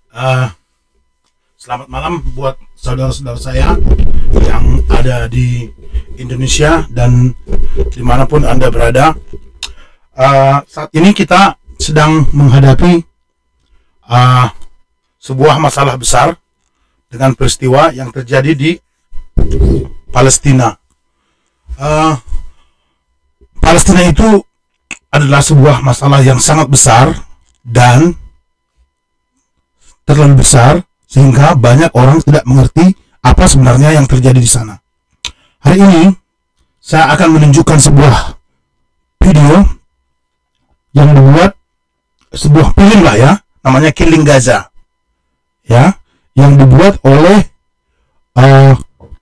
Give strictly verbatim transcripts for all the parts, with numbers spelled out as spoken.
Uh, selamat malam buat saudara-saudara saya yang ada di Indonesia dan dimanapun Anda berada. Uh, saat ini kita sedang menghadapi uh, sebuah masalah besar dengan peristiwa yang terjadi di Palestina. Uh, Palestina itu adalah sebuah masalah yang sangat besar dan terlalu besar sehingga banyak orang tidak mengerti apa sebenarnya yang terjadi di sana. Hari ini saya akan menunjukkan sebuah video yang dibuat sebuah film lah ya, namanya Killing Gaza, ya, yang dibuat oleh uh,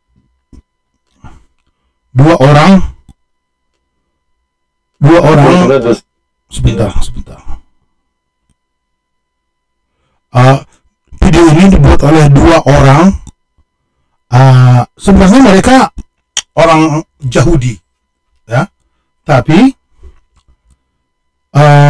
dua orang, dua orang. Sebentar, sebentar. Uh, video ini dibuat oleh dua orang. Uh, sebenarnya mereka orang Yahudi, ya, tapi uh,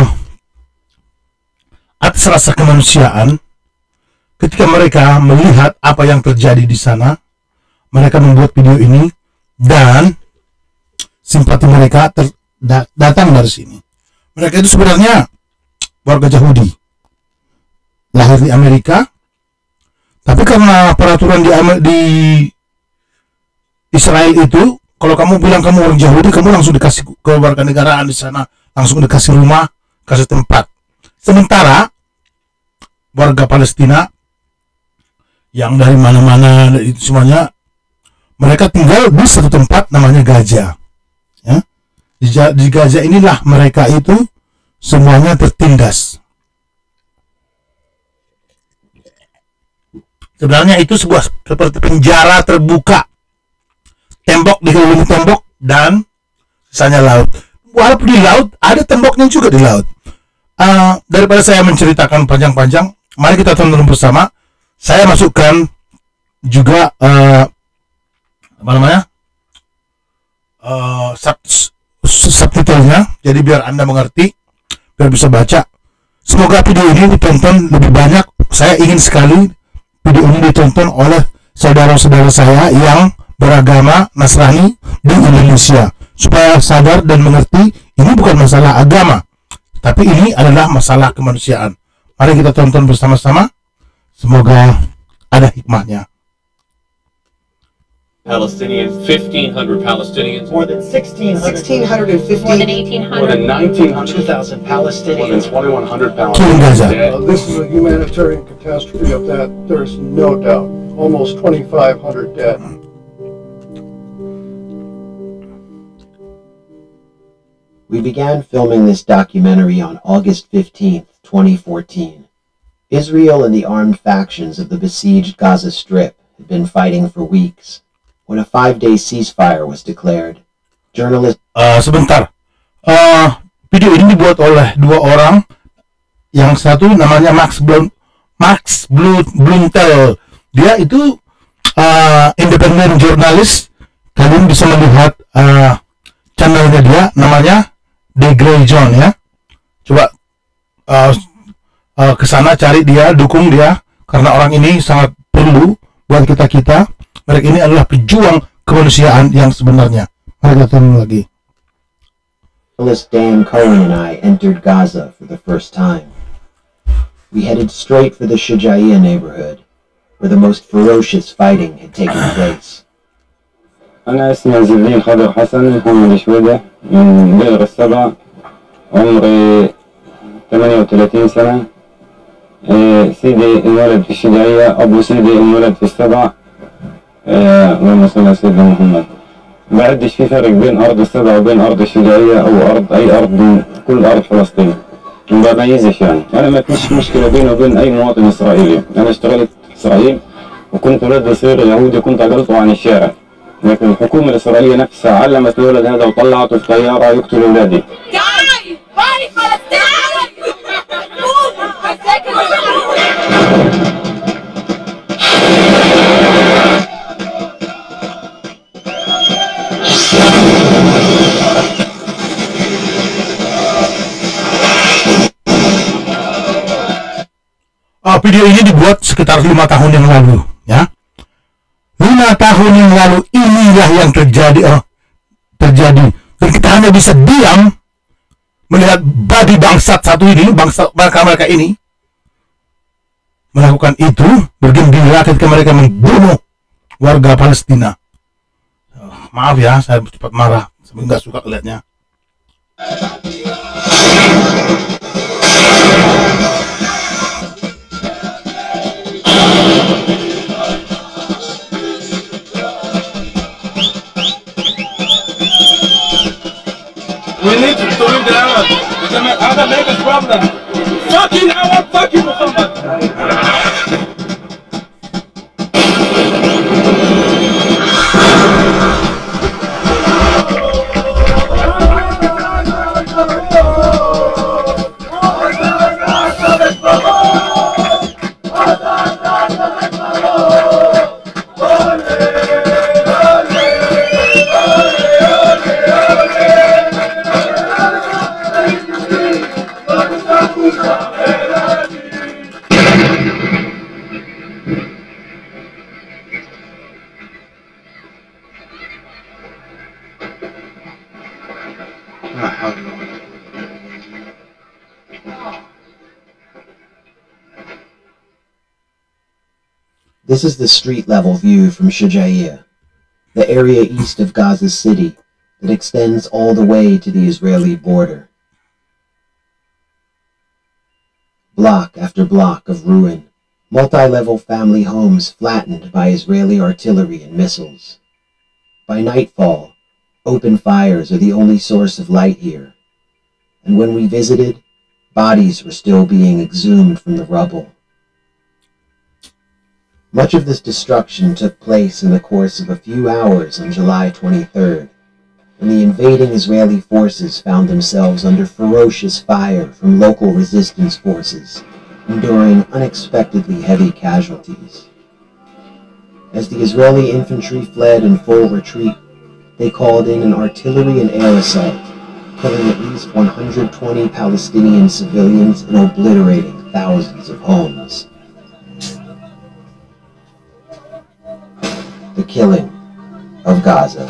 atas rasa kemanusiaan, ketika mereka melihat apa yang terjadi di sana, mereka membuat video ini dan simpati mereka ter, da, datang dari sini. Mereka itu sebenarnya warga Yahudi, lahir di Amerika, tapi karena peraturan di, di Israel itu, kalau kamu bilang kamu orang Yahudi, kamu langsung dikasih kewarganegaraan di sana, langsung dikasih rumah, kasih tempat. Sementara warga Palestina yang dari mana-mana itu semuanya, mereka tinggal di satu tempat namanya Gaza. Ya. Di, di Gaza inilah mereka itu semuanya tertindas. Sebenarnya itu sebuah seperti penjara terbuka, tembok dikelilingi tembok dan sisanya laut. Walaupun di laut ada temboknya juga di laut. Uh, daripada saya menceritakan panjang-panjang, mari kita tonton bersama. Saya masukkan juga uh, apa namanya uh, sub, subtitlenya, jadi biar Anda mengerti, biar bisa baca. Semoga video ini ditonton lebih banyak. Saya ingin sekali video ini ditonton oleh saudara-saudara saya yang beragama Nasrani di Indonesia, supaya sadar dan mengerti ini bukan masalah agama, tapi ini adalah masalah kemanusiaan. Mari kita tonton bersama-sama. Semoga ada hikmahnya. Palestinians, fifteen hundred Palestinians, more than sixteen hundred fifty, more than eighteen more hundred, than nineteen hundred, two thousand more than Palestinians. twenty-one hundred Killing Gaza. Palestinians Uh, dead. this is a humanitarian catastrophe of that, there's no doubt. Almost twenty-five hundred dead. We began filming this documentary on August fifteenth, twenty fourteen. Israel and the armed factions of the besieged Gaza Strip had been fighting for weeks. When a five-day ceasefire was declared, journalists... Uh, sebentar. Uh, video ini dibuat oleh dua orang. Yang satu namanya Max Blum, Max Bluntel. Dia itu uh, independent jurnalis. Kalian bisa melihat uh, channelnya dia, namanya The Grey John, ya. Coba uh, uh, ke sana cari dia, dukung dia, karena orang ini sangat perlu buat kita-kita. Mereka ini adalah pejuang kemanusiaan yang sebenarnya. Mari kita tonton lagi. Journalist Dan Cohen and I entered Gaza for the first time. We headed straight for the Shujaiya neighborhood, where the most ferocious fighting had taken place. أنا اسمي عز الدين خضر حسن، محمد شويدة من بئر السبع، عمري ثمانية وثلاثين سنة. إيه، سيدي انولد في الشجاعية، أبو سيدي انولد في السبع. إيه، اللهم صل على سيدنا محمد. بعدش في فرق بين أرض السبع وبين أرض الشجاعية أو أرض أي أرض من كل أرض فلسطين. ما بميزش يعني، أنا ما فيش مشكلة بيني وبين أي مواطن إسرائيلي. أنا اشتغلت في إسرائيل وكنت ولد صغير يهودي، كنت أقلطه عن الشارع. لكن الحكومة الإسرائيلية نفسها علمت الولد هذا وطلعته في طيارة يقتل أولادي. Uh, video ini dibuat sekitar lima tahun yang lalu, ya. Lima tahun yang lalu inilah yang terjadi, uh, terjadi. Dan kita hanya bisa diam melihat babi bangsat satu ini, bangsa mereka-mereka ini melakukan itu, bergembira ketika mereka membunuh warga Palestina. Uh, maaf ya, saya cepat marah, saya nggak suka lihatnya. We need to leave the Arab. I don't make a problem. Fucking Arab, fucking Muhammad. This is the street-level view from Shujaiya, the area east of Gaza City that extends all the way to the Israeli border. Block after block of ruin, multi-level family homes flattened by Israeli artillery and missiles. By nightfall, open fires are the only source of light here, and when we visited, bodies were still being exhumed from the rubble. Much of this destruction took place in the course of a few hours on July twenty-third, when the invading Israeli forces found themselves under ferocious fire from local resistance forces, enduring unexpectedly heavy casualties. As the Israeli infantry fled in full retreat, they called in an artillery and air assault, killing at least one hundred twenty Palestinian civilians and obliterating thousands of homes. The killing of Gaza.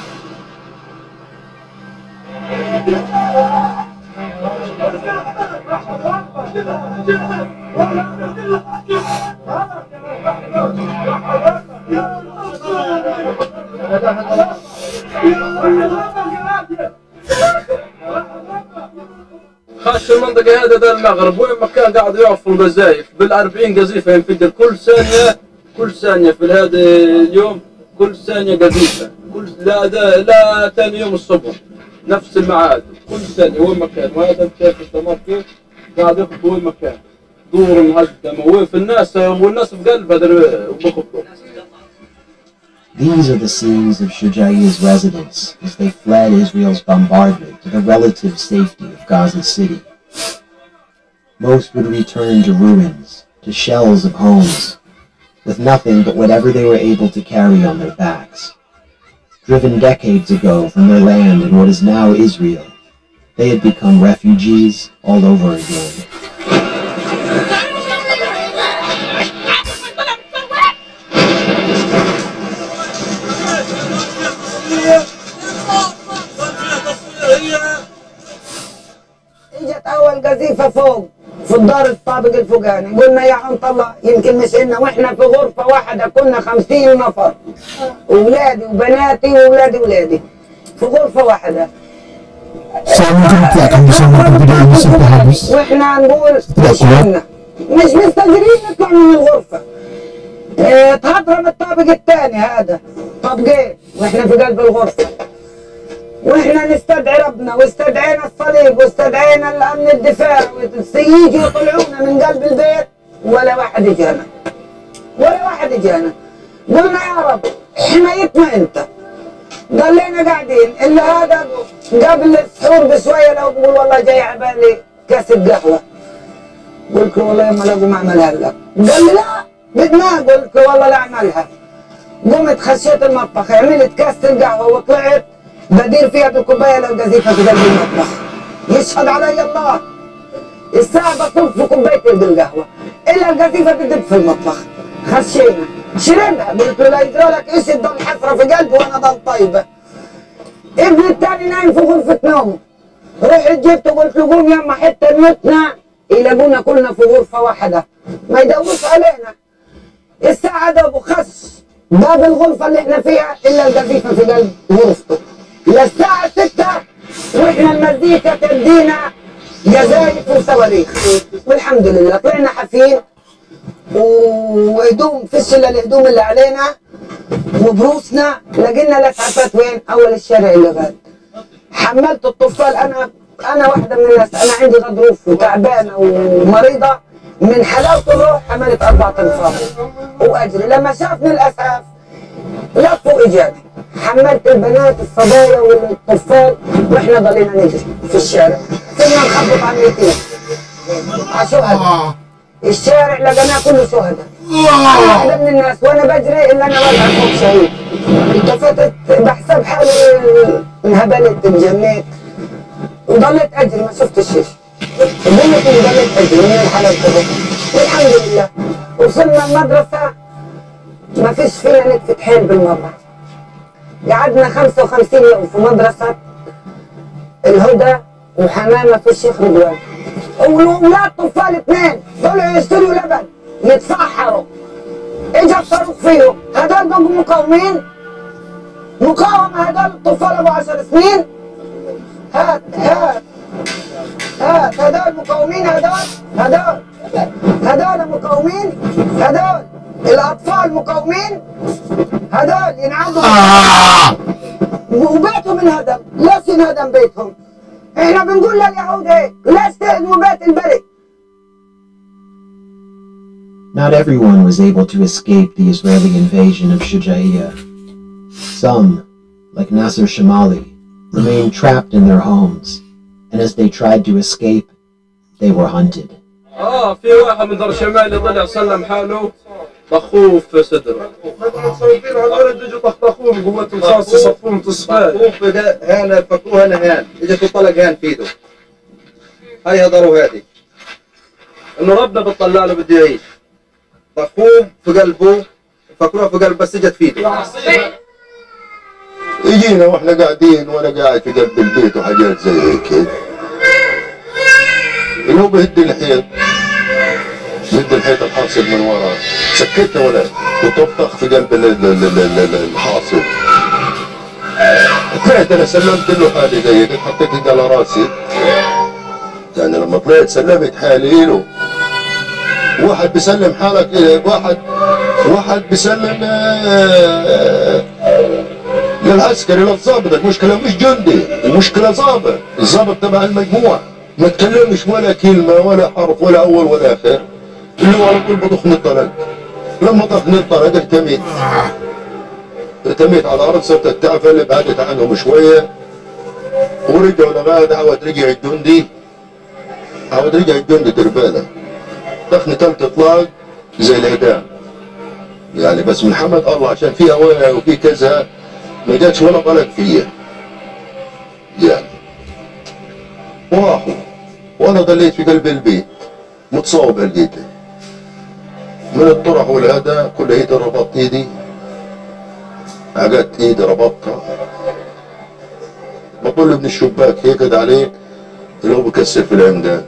خاش المنطقة هذا ده المغرب وين ما كان قاعد يعرفوا القذايف بالأربعين قذيفة ينفجر كل ثانية كل ثانية في هذا اليوم كل ثانية قذيفة كل لا ده لا ثاني يوم الصبح نفس الميعاد كل ثانية وين ما كان وهذا شايف الدمار كيف قاعد يخبط وين ما كان دور مهدمة وين في الناس والناس في قلبها بخبطوا. These are the scenes of Shujaiya's residents as they fled Israel's bombardment to the relative safety of Gaza City. Most would return to ruins, to shells of homes, with nothing but whatever they were able to carry on their backs. Driven decades ago from their land in what is now Israel, they had become refugees all over again. اجت اول قذيفه فوق في الدار الطابق الفوقاني قلنا يا عم طلع يمكن مش إلنا واحنا في غرفه واحده كنا خمسين نفر اولادي وبناتي واولادي اولادي في غرفه واحده. واحنا نقول مش إلنا مش مستقدرين نطلع من الغرفه. اه تهضرم الطابق الثاني هذا طابقين واحنا في قلب الغرفه. واحنا نستدعي ربنا واستدعينا الصليب واستدعينا الامن الدفاع يجوا يطلعونا من قلب البيت ولا واحد اجانا ولا واحد اجانا. قلنا يا رب حمايتنا انت. ضلينا قاعدين الا هذا قبل السحور بشويه لو بقول والله جاي على بالي كاسه قهوه. قلت له والله ما لقوا ما اعملها لك. قال لي لا بدنا. قلت له والله لا اعملها. قمت خشيت المطبخ عملت كاسه القهوه وطلعت بدير فيها بالكوبايه لو قذيفه في قلب المطبخ. يشهد علي الله الساعة بصب في كوباية القهوة إلا القذيفة بتدب في المطبخ. خشينا شربها، قلت له لا يجرالك إيش، تضل حسرة في قلبي وأنا ضل طيبة. ابني التاني نايم في غرفة نومه، رحت جبته قلت له قوم يما حتى نموتنا، يلاقونا كلنا في غرفة واحدة ما يدوش علينا. الساعة ده بخش باب الغرفة اللي احنا فيها إلا القذيفة في قلب غرفته. للساعة ستة واحنا المزيكا تدينا جزايف وصواريخ، والحمد لله طلعنا حافين وهدوم فيش الا الهدوم اللي علينا وبروسنا. لقينا الاسعافات وين؟ اول الشارع اللي غاد. حملت الطفال، انا انا واحده من الناس، انا عندي غضروف وتعبانه ومريضه، من حلاوه الروح حملت اربع انفاق واجري. لما شافني الاسعاف لفوا اجابي، حملت البنات الصبايا والطفال واحنا ضلينا نجري في الشارع. كنا نخبط على الميتين على شهداء الشارع، لقيناه كله شهداء. انا واحده من الناس وانا بجري الا انا واقع فوق شهيد. التفتت بحسب حالي انهبلت انجنيت وضليت اجري ما شفتش شيء. ضليت ضليت اجري من الحلب كده والحمد لله. وصلنا المدرسه ما فيش فينا نكفة حيل بالمره. قعدنا خمسة وخمسين يوم في مدرسه الهدى وحمامه في الشيخ رضوان. والولاد طفال اثنين طلعوا يشتروا لبن يتفحروا، اجى الصاروخ فيهم. هذول بقوا مقاومين، مقاوم هذول الطفال ابو عشر سنين. هات هات هات هذول مقاومين، هذول هذول هذول مقاومين، هذول الاطفال مقاومين، هذول ينعدوا وبيتهم انهدم. ليش ينهدم بيتهم؟ احنا بنقول لليهود هيك، ليش تهدموا بيت البري؟ Not everyone was able to escape the Israeli invasion of Shujaiya. Some, like Nasser Shamali, remained trapped in their homes, and as they tried to escape, they were hunted. اه في واحد من دار شمالي طلع سلم حاله طخوه في صدره. متصوفين هذول اجوا طخطخوهم قوة الرصاص يصفوهم تصفير. هنا فكوه هنا هان، اجت وطلق هان في ايده. هاي هضروا هذه. انه ربنا بتطلع له بده يعيش. طخوه في قلبه، فكروها في قلب بس اجت في ايده. يجينا واحنا قاعدين وانا قاعد في قلب البيت وحاجات زي هيك. اللي هو بهد الحيط. بهد الحيط الحاصل من ورا. سكتها ولا وطبطخ في قلب الحاصل. طلعت انا سلمت له حالي زي هيك، حطيت ايدي على راسي. يعني لما طلعت سلمت حالي له. واحد بيسلم حالك إيه؟ واحد واحد بيسلم آه للعسكري للظابط. المشكلة مش جندي، المشكلة ظابط، الظابط تبع المجموعة. ما تكلمش ولا كلمة ولا حرف ولا أول ولا آخر. اللي هو على طول بضخني الطلق. لما ضخني الطلق ارتميت. ارتميت على الأرض، صرت التعفة اللي بعدت عنهم شوية. ورجعوا لغاية عاود رجع الجندي. عاود رجع الجندي دربالة. ضخني تلت اطلاق زي الإعدام. يعني بس من حمد الله عشان في هواية وفي كذا ما جاتش ولا طلق فيا. يعني وراحوا وانا ضليت في قلب البيت متصاوب لقيته. من الطرح والهدى كل ايدي ربطت ايدي، عقدت ايدي ربطتها، بطل من الشباك هيك عليه اللي هو بكسر في العمدان.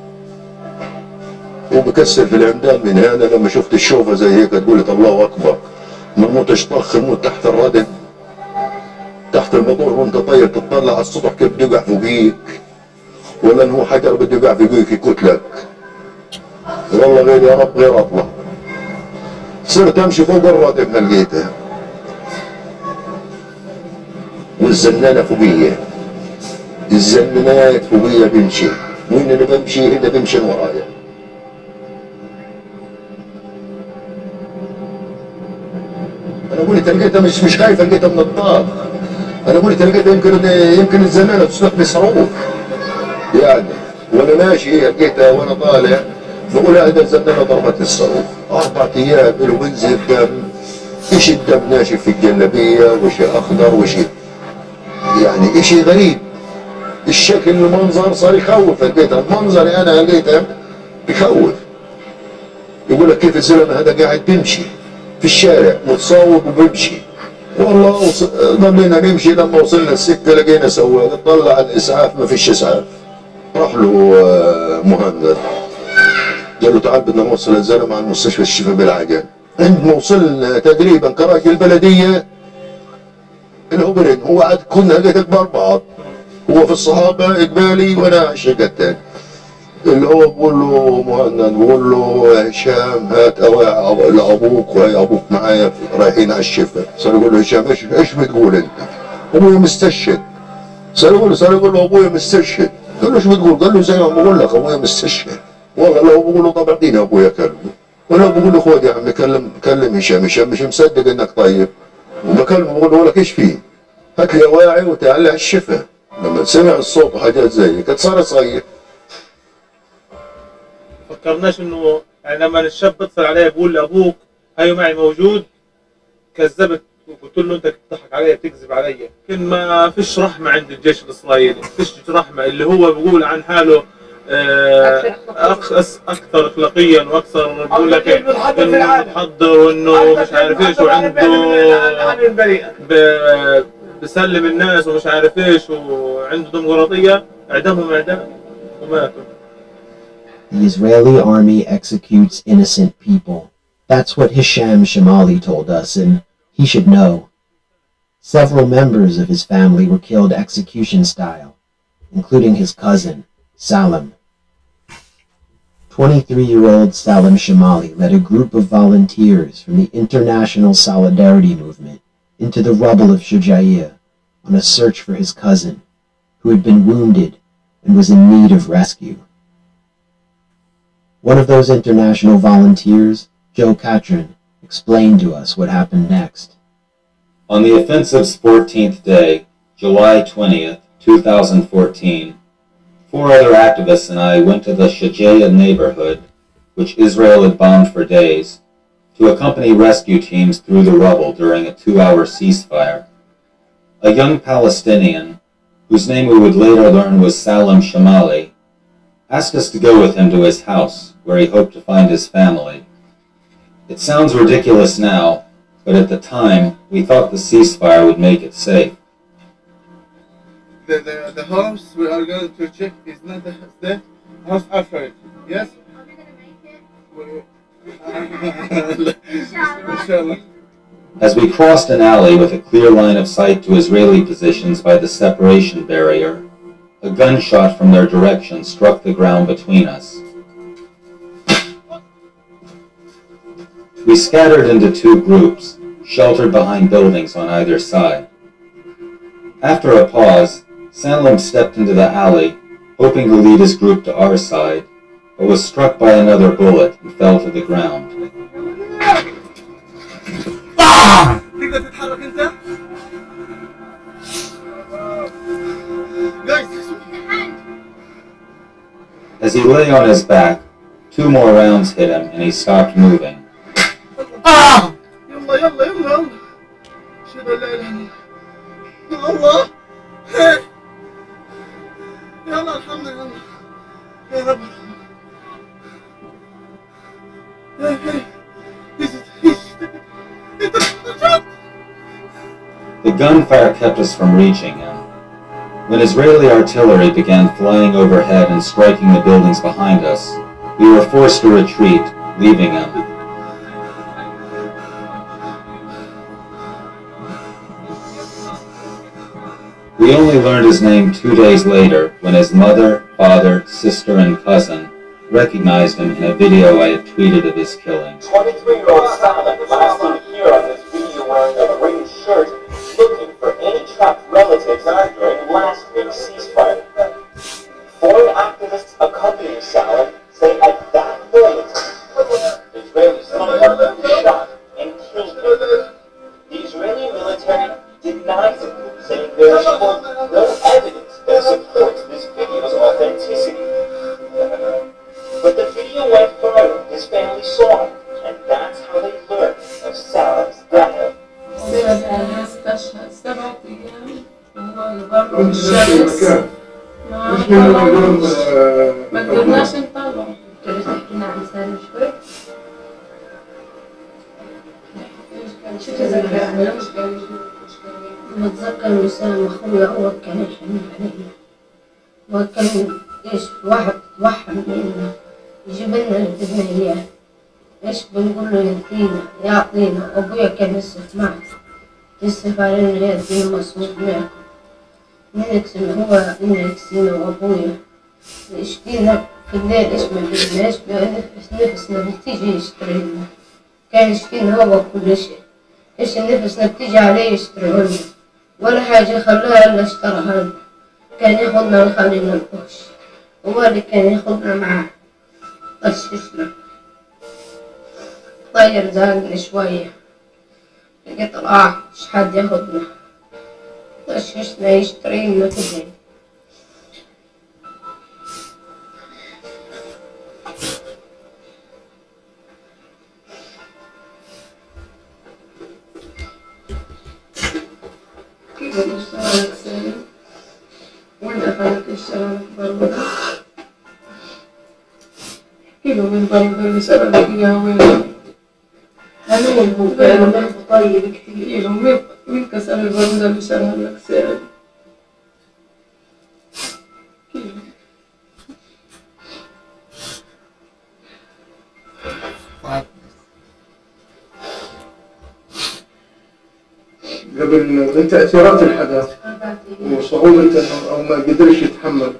وبكسر في العمدان من هنا. لما شفت الشوفه زي هيك قلت الله اكبر، ما نموتش طخ نموت تحت الردم تحت الموتور وانت طاير تطلع على السطح كيف بده يقع فوقيك، ولا انه حجر بده يقع فوقيك يقتلك. والله غير يا رب غير اطلع. صرت امشي فوق الردم لقيته والزنانه فوقيه، الزنانات فوقيه بمشي، وين انا بمشي هنا بمشي ورايا. انا قلت لقيتها مش مش خايفه، لقيتها من الطاق. انا قلت لقيتها يمكن يمكن الزنانه تسلخني صاروخ يعني. وانا ماشي لقيتها وانا طالع بقول هذا الزنانه ضربتني الصاروخ. اربع ايام له بنزل دم، اشي الدم ناشف في الجلابيه وشي اخضر وشي يعني اشي غريب. الشكل المنظر صار يخوف. لقيتها المنظري انا لقيتها بخوف. يقول لك كيف الزلمه هذا قاعد بيمشي في الشارع متصوب وبيمشي. والله ضلينا نمشي لما وصلنا السكه لقينا سواق طلع الاسعاف ما فيش اسعاف. راح له مهند قال له تعال بدنا نوصل الزلمه على مستشفى الشفاء بالعجل. عندما وصلنا تقريبا كراكي البلديه الهبرين هو عاد كنا قد اكبر بعض. هو في الصحابه قبالي وانا على الشقه الثانيه. اللي هو بقول له مهند بقول له هشام هات اواع لابوك وهي ابوك معايا رايحين على الشفاء. صار يقول له هشام ايش ايش بتقول انت؟ ابويا مستشهد. صار يقول له صار يقول له ابويا مستشهد. قال له ايش بتقول؟ قال له زي ما بقول لك ابويا مستشهد. والله لو بقول له طب اعطيني ابويا كلمه. ولا بقول له خذ يا عمي كلم كلم هشام. هشام مش مصدق انك طيب. وبكلمه بقول له لك ايش فيه؟ هات لي اواعي وتعال على الشفاء. لما سمع الصوت وحاجات زي كانت صار يصيح. فكرناش انه يعني لما الشاب بيتصل علي بقول لابوك هيو معي موجود كذبت وقلت له انت بتضحك علي بتكذب علي. كان ما فيش رحمه عند الجيش الاسرائيلي، فيش رحمه. اللي هو بيقول عن حاله آه اكثر اخلاقيا واكثر بيقول لك انه متحضر وانه مش عارف ايش وعنده بسلم الناس ومش عارف ايش وعنده ديمقراطيه. اعدامهم اعدام وماتوا. The Israeli army executes innocent people. That's what Hisham Shamali told us, and he should know. Several members of his family were killed execution style, including his cousin, Salim. twenty-three-year-old Salim Shamali led a group of volunteers from the International Solidarity Movement into the rubble of Shujaiya on a search for his cousin, who had been wounded and was in need of rescue. One of those international volunteers, Joe Catron, explained to us what happened next. On the offensive's fourteenth day, July twentieth, two thousand fourteen, four other activists and I went to the Shujaiya neighborhood, which Israel had bombed for days, to accompany rescue teams through the rubble during a two-hour ceasefire. A young Palestinian, whose name we would later learn was Salim Shamali, asked us to go with him to his house, where he hoped to find his family. It sounds ridiculous now, but at the time, we thought the ceasefire would make it safe. The, the, the house we are going to check is not the, the house after it, yes? Are we going to make it? Inshallah. As we crossed an alley with a clear line of sight to Israeli positions by the separation barrier, a gunshot from their direction struck the ground between us. We scattered into two groups, sheltered behind buildings on either side. After a pause, Salim stepped into the alley, hoping to lead his group to our side, but was struck by another bullet and fell to the ground. As he lay on his back, two more rounds hit him and he stopped moving. Ah! يلا يلا يلا أشهد أن لا إله إلا الله. هي يلا الحمد لله يا رب. هي هي The gunfire kept us from reaching him. When Israeli artillery began flying overhead and striking the buildings behind us, we were forced to retreat, leaving him. We only learned his name two days later when his mother, father, sister, and cousin recognized him in a video I had tweeted of his killing. twenty-three-year-old Salim last seen here on this video wearing a green shirt, looking for any trapped relatives during last week's ceasefire. Four activists accompanying Salim say at that moment, Israeli soldiers shot and killed him. The Israeli military denies it, saying there is no evidence that supports this video's authenticity. But the video went viral, his family saw it, and that's how they learned of Salim's death. ما قدرناش نطلع. تقدر تحكينا عن سالم شوي؟ شو تتذكر عنه؟ بتذكر إنه سالم أخويا أول كان يحن علي، وكان إيش واحد توحم منا يجيب لنا اللي بدنا إياه، إيش بنقول له يدينا يعطينا، أبويا كان يصرف معنا يصرف علينا يدينا مصروف ناكل، نكسب هو إنه يكسينا وأبويا يشتينا في الليل إيش ما بدناش نفسنا بتيجي يشتري لنا، كان يشتينا هو كل شيء، إيش نفسنا بتيجي عليه يشتريه لنا، ولا حاجة خلاها إلا اشتراها لنا، كان ياخدنا ويخلينا نخش، هو اللي كان ياخدنا معاه غششنا، طير زهقني شوية، لقيت راح مش حد ياخدنا، غششنا يشتري لنا كده. كيف اشتغلك سالم؟ وين أخذك اشتغلك بربرة؟ احكي له من بربرة اللي سألك إياه وين؟ أمين هو كان طيب كتير، مين مين كسر البربرة اللي شرها لك سالم؟ قبل من تأثيرات الحدث وصعوبة انه او ما قدرش يتحمل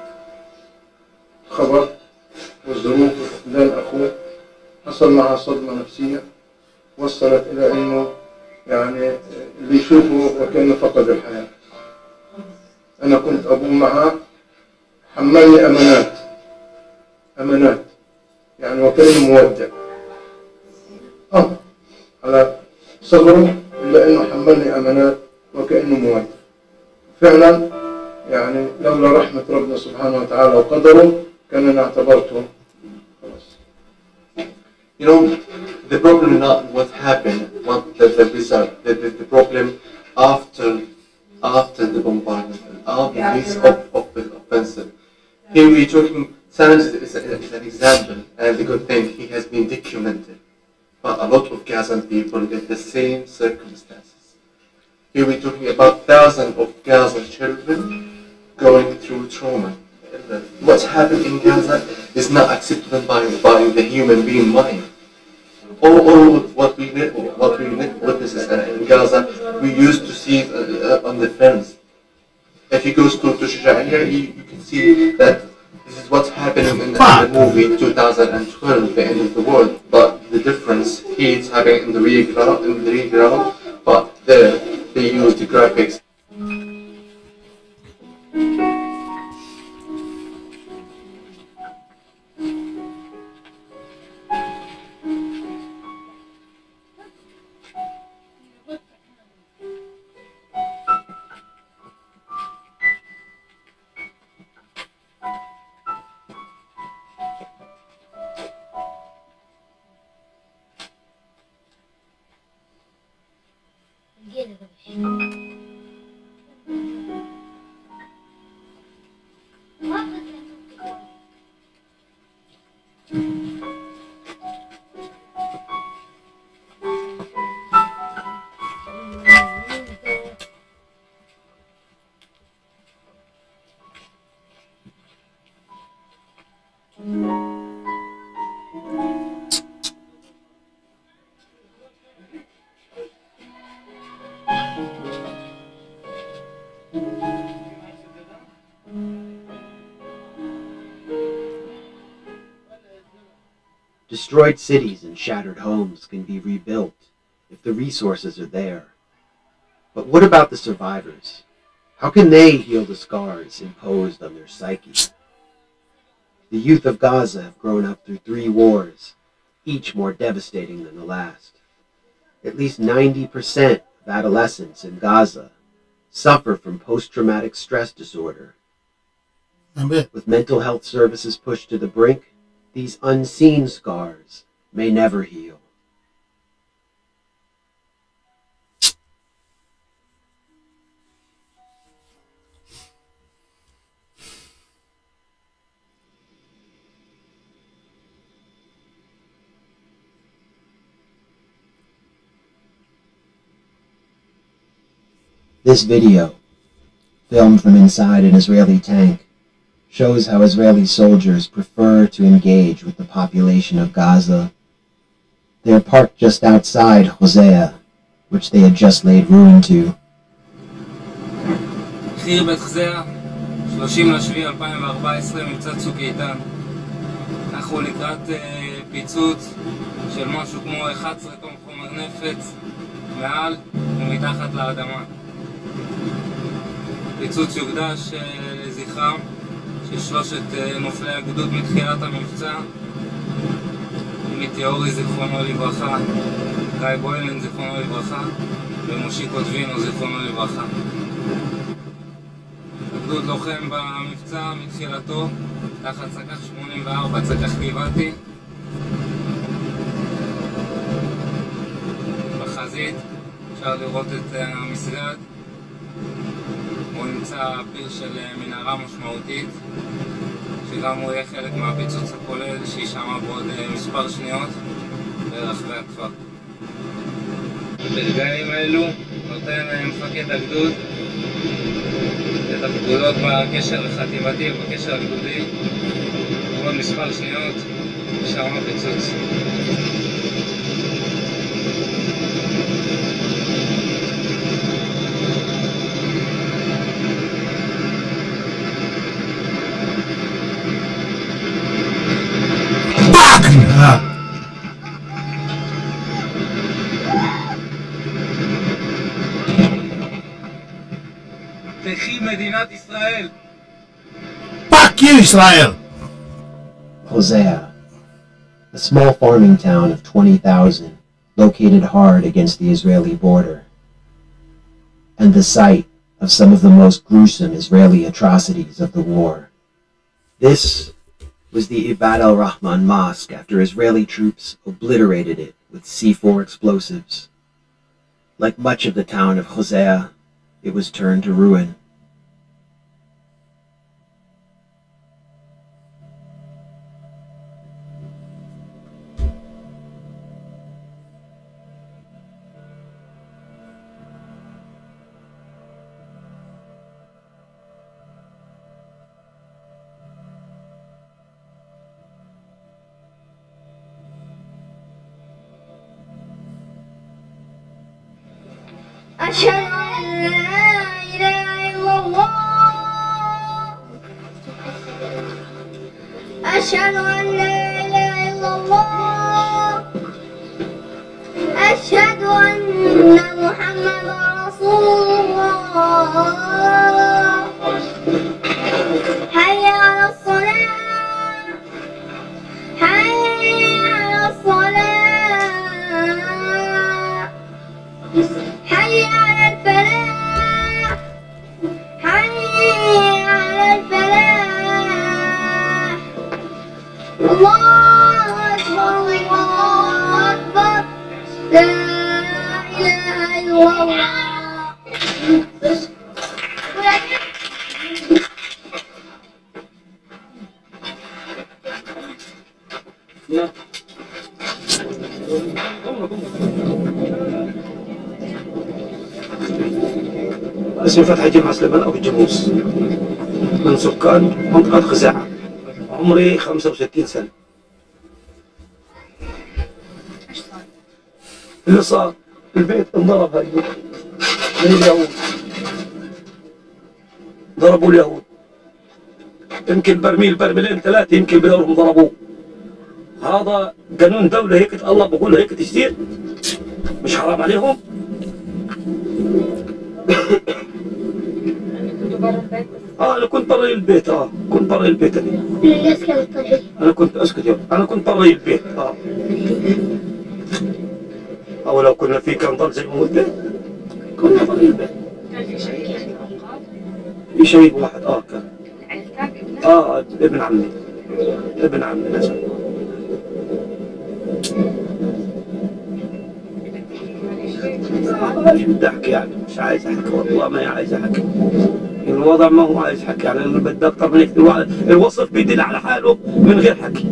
الخبر والظروف وفقدان اخوه، حصل معه صدمة نفسية وصلت الى انه يعني اللي يشوفه وكأنه فقد الحياة. انا كنت ابوه معه، حملني امانات امانات يعني وكأنه مودع اه على صغره، إلا إنه حملني أمانات وكأنه مودع. فعلا يعني لولا رحمة ربنا سبحانه وتعالى وقدره كان أنا اعتبرته خلاص. You know, the problem not what happened, what the, the result, the, the, the problem after after the bombardment, after this op, op, offensive. Here we're talking, Salam is, is, is an example, and the good thing, he has been documented. But a lot of Gazan people get the same circumstances. Here we're talking about thousands of Gazan children going through trauma. What's happened in Gaza is not acceptable by, by the human being mind. All, all what we what we witness in Gaza, we used to see uh, on the films. If you go to to Shaja'iyya, you, you can see that this is what's happening in the, in the movie two thousand twelve, The End of the World. But the difference here is happening in the real ground, in the real ground, but there they use the graphics. Destroyed cities and shattered homes can be rebuilt if the resources are there. But what about the survivors? How can they heal the scars imposed on their psyche? The youth of Gaza have grown up through three wars, each more devastating than the last. At least ninety percent of adolescents in Gaza suffer from post-traumatic stress disorder. With mental health services pushed to the brink, these unseen scars may never heal. This video, filmed from inside an Israeli tank, shows how Israeli soldiers prefer to engage with the population of Gaza. They are parked just outside Hosea, which they had just laid ruin to. חי"ר בית חזיה, שלושים לשביעי אלפיים וארבע עשרה, מבצע צוק איתן. אנחנו לקראת uh, פיצוץ של משהו כמו אחד עשר טון חומר נפץ מעל ומתחת לאדמה. פיצוץ יוקדש uh, לזכרם של שלושת uh, נופלי הגדוד מתחילת המבצע. מיטיאורי זיכרונו לברכה, גיא בוילן זיכרונו לברכה ומושיקו דבינו זיכרונו לברכה. הגדוד לוחם במבצע מתחילתו תחת צק"ח שמונים וארבע, צק"ח גבעתי. בחזית אפשר לראות את המסגד. הוא נמצא פיר של מנהרה משמעותית, שגם הוא יהיה חלק מהפיצוץ הכולל שישמע בעוד מספר שניות ברחבי הכפר. ברגעים האלו נותן מפקד הגדוד את הפקודות בקשר החטיבתי ובקשר הגדודי. בעוד מספר שניות ישמע פיצוץ. תחי מדינת ישראל. Fuck you, Israel! Hosea, a small farming town of twenty thousand, located hard against the Israeli border, and the site of some of the most gruesome Israeli atrocities of the war. This was the Ibad al-Rahman Mosque after Israeli troops obliterated it with C four explosives. Like much of the town of Hosea, it was turned to ruin. أشهد أن لا إله إلا الله أشهد أن لا إله إلا الله أشهد أن محمدا رسول الله حي على الصلاة حي على الصلاة حي على الفلاح حي على الفلاح الله أكبر الله أكبر لا إله إلا الله. اسمي فتحي جمعة سليمان أبو الجاموس، من سكان منطقة خزاعة، عمري خمسة وستين سنة. اللي صار البيت انضرب هاي من اليهود، ضربوا اليهود، يمكن برميل برميلين ثلاثة يمكن بدورهم ضربوه. هذا قانون دولة هيك الله بقول هيك تصير؟ مش حرام عليهم؟ اه انا كنت برا البيت اه كنت برا البيت انا انا كنت اسكت يا انا كنت برا البيت اه او لو كنا في كان ضل زي ما قلت كنا برا البيت. في شهيد واحد اه كان اه ابن عمي ابن عمي نزل. شو بدي احكي يعني مش عايز احكي والله ما عايز احكي. الوضع ما هو عايز حكي يعني انا بدي اكثر من هيك. الوصف بيدل على حاله من غير حكي.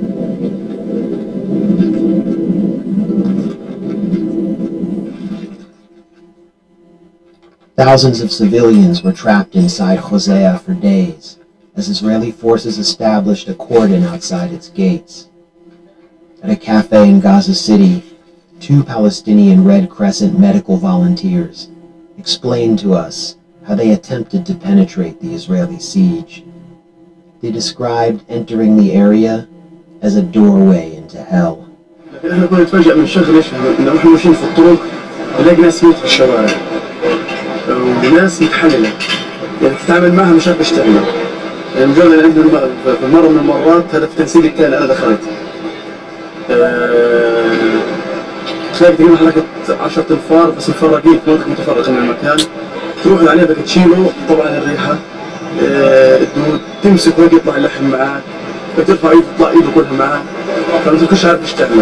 Thousands of civilians were trapped inside Hosea for days, as Israeli forces established a cordon outside its gates. At a cafe in Gaza City, two Palestinian Red Crescent medical volunteers explained to us how they attempted to penetrate the Israeli siege. They described entering the area as a doorway into hell. احنا كنا نتفاجئ من شغله انه احنا ماشيين في الطرق نلاقي ناس يموتوا في الشوارع وناس متحلله يعني تتعامل معها مش عارف ايش تعمل. يعني مجرد ان عندنا في مره من المرات هذا في التنسيق الثاني انا دخلت. أه... تلاقي تقريبا حركه عشرة انفار بس مفرقين في مناطق متفرقه من المكان. تروح عليه بدك تشيله طبعا الريحه أه... تمسك وقت يطلع اللحم معاك. بترفع ايده تطلع ايده كلها معاه فما تكونش عارف ايش تعمل.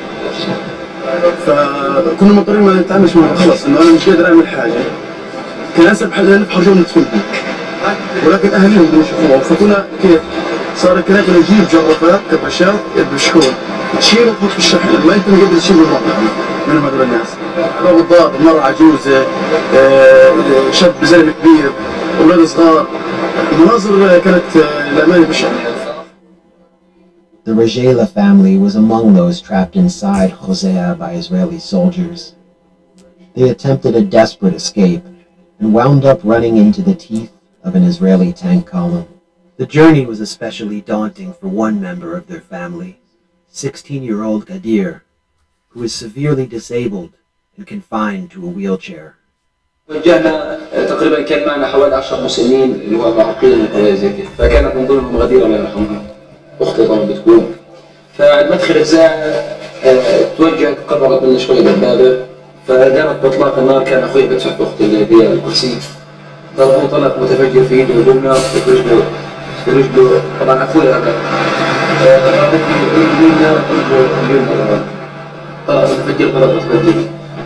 فكنا مضطرين ما نتعاملش معه خلص انه انا مش قادر اعمل حاجه. كان انسب حل نلف حرجهم ندفنهم ولكن اهلهم بدهم يشوفوهم فكنا كيف صار كنا نجيب جرافات كبشات يدبشون تشيله وتحط في الشحن ما انت قادر تشيل المطعم من هذول الناس. هذا بالضبط مره عجوزه شاب زلمه كبير اولاد صغار المناظر كانت للامانه بشعه. The Rejela family was among those trapped inside Hosea by Israeli soldiers. They attempted a desperate escape and wound up running into the teeth of an Israeli tank column. The journey was especially daunting for one member of their family, sixteen-year-old Gadir, who is severely disabled and confined to a wheelchair. وجهنا تقريبا كان معنا حوالي عشرة مسنين اللي هو معاقين زي كده فكانت من ضمنهم غديرة الله يرحمها اختي طبعا بتكون فمدخل الزاع توجهت قربت من شويه دبابه فقامت باطلاق النار كان اخوي بدفع في اختي اللي هي الكرسي ضربوه طلق متفجر في ايده وقمنا في رجله في رجله طبعا اخوي هذا ضربت اليمنى ورجله اليمنى طلق متفجر طلق متفجر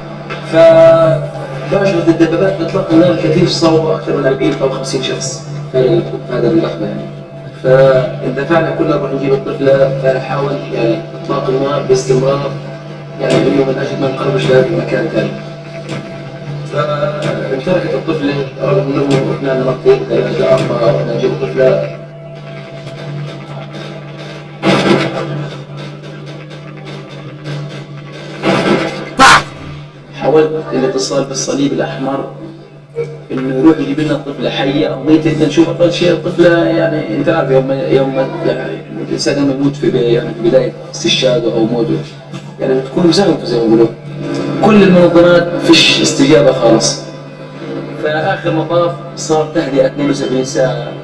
فباشرت الدبابات باطلاق النار كثير صوبوا اكثر من أربعين او خمسين شخص في هذا اللحظه يعني فاندفعنا كلنا نروح نجيب الطفله فحاول يعني اطلاق النار باستمرار يعني انه من اجل ما نقربش لهذا المكان ثاني. فانتركت الطفله رغم انه رحنا نغطي ثلاثه اربعه ورحنا نجيب الطفله حاولت الاتصال بالصليب الاحمر انه يروح يجيب لنا الطفله حيه او ميته نشوف اقل شيء الطفله يعني انت عارف يوم يوم يعني الانسان لما يموت في يعني في بدايه استشهاده او موته يعني بتكون مزهوفه زي ما بيقولوا. كل المنظمات فيش استجابه خالص. فاخر مطاف صار تهدئه اثنين وسبعين ساعه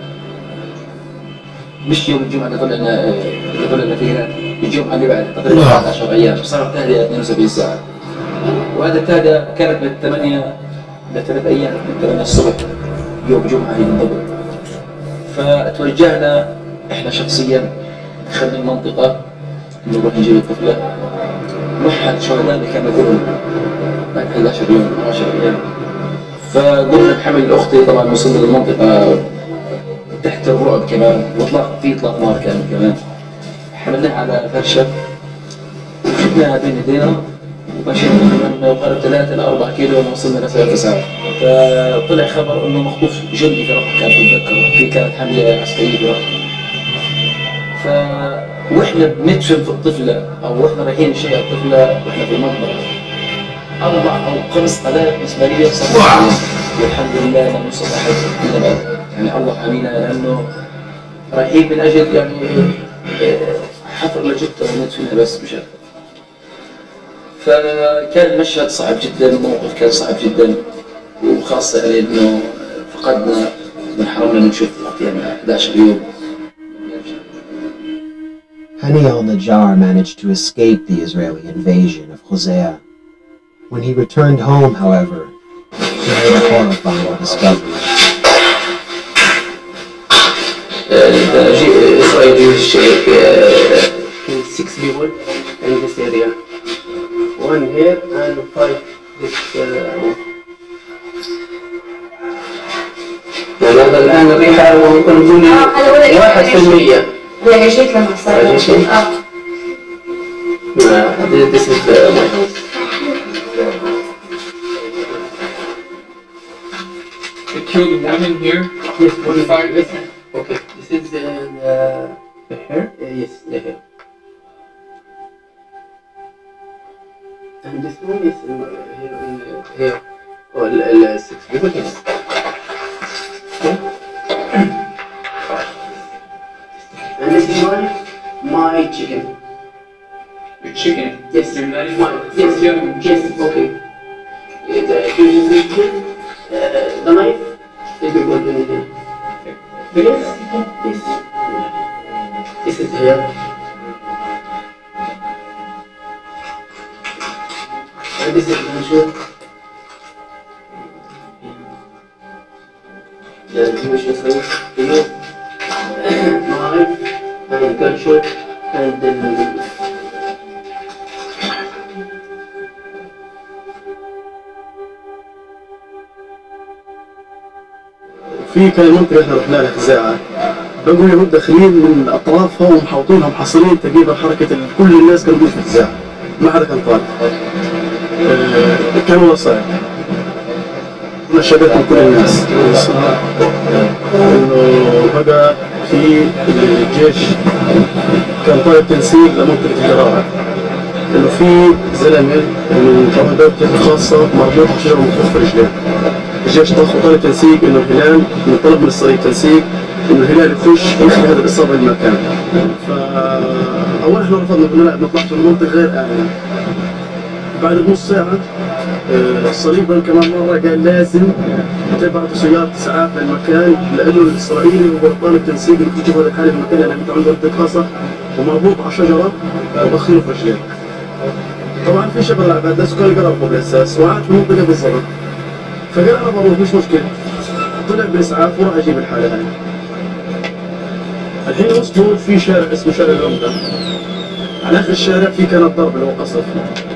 مش يوم الجمعه اللي طلعنا اللي طلعنا فيها الجمعه اللي بعد تقريبا بعد عشر ايام صارت تهدئه اثنين وسبعين ساعه. وهذه التهدئه كانت من ثمانية لثلاث ايام من ثمانية الصبح يوم جمعه هي بالضبط. فتوجهنا احنا شخصيا دخلنا المنطقه نروح نجيب الطفله وحد شهداء اللي كانوا يقولون بعد أحد عشر يوم عشر ايام. فقمنا بحمل اختي طبعا وصلنا للمنطقه تحت الرعب كمان واطلاق في اطلاق نار كان كمان حملناها على فرشه وشفناها بين ايدينا ومشينا من ما يقارب ثلاثة إلى أربعة كيلو وصلنا لسبعة تسعة. فطلع خبر إنه مخطوف جندي في رفح كان بتذكر في كانت حملة عسكرية في رفح. ف واحنا بندفن في الطفلة أو واحنا رايحين نشيع الطفلة واحنا في المنطقة أربع أو خمس قذائف مسمارية صارت والحمد لله لم يصب أحد إلا بعد يعني الله حمينا لأنه رايحين من أجل يعني حفر لجثة وندفنها بس مش أكثر. فكان المشهد صعب جدا الموقف كان صعب جدا وخاصة لأنه فقدنا من حرمنا من نشوف يعني أحد عشر يوم. Hani al-Najjar managed to escape the Israeli invasion of Hosea. When he returned home, however, he made a horrifying discovery. Six people in this area. One here and five this يعني هذا الآن الريحة ممكن نقول واحد في المية. هي عشيت لما صار عشيت؟ اه No, this is the my house. show the woman here? Yes, What five is? Okay, this is the, the, the hair? Uh, yes, the hair. And this one is uh, here, uh, here. Oh, l- l- six people, yes. Okay. And this is my, my chicken. Your chicken? Yes. Your knife? My, yes, yes, okay. Yeah, the, here's the chicken, uh, the knife, if you want anything. Yes, yes. This is here. And this is the shirt. The Jewish thing, here. Knife, and gun shirt, and then في كان منطقة احنا رحنا لها خزاعة، بقوا اليهود داخلين من اطرافها ومحوطينها محاصرين تقريبا حركة كل الناس كانوا في الخزاعة، ما حدا كان طالع. آه كان والله صعب. نشدت من كل الناس. انه بقى في الجيش كان طالب تنسيق لمنطقة الجراعة. انه في زلمة من طبعا دولة خاصة مربوط بشجرة مخوف في رجليه. الجيش طاخ وطالب تنسيق انه الهلال طلب من الصليب تنسيق انه الهلال يخش يخلي هذا الاصابه المكان. فاول احنا رفضنا قلنا لا ما نطلعش من المنطقه غير امنه. بعد نص ساعه الصليب كمان مره قال لازم تبعتوا سياره اسعاف للمكان لانه الاسرائيلي هو طالب تنسيق انكم تشوفوا هذا الحاله بالمكان لانه انت عنده منطقه خاصه ومربوط على شجره وبخيله في رجليه. طبعا في شغله العباد ناس كانوا يقربوا بالاساس وقعدت في المنطقه بالضبط. فقال انا بروح مش مشكله. طلع بالاسعاف وراح اجيب الحاله هاي. الحين وصلوا في شارع اسمه شارع العمده. على اخر الشارع في كان الضرب اللي هو قصف.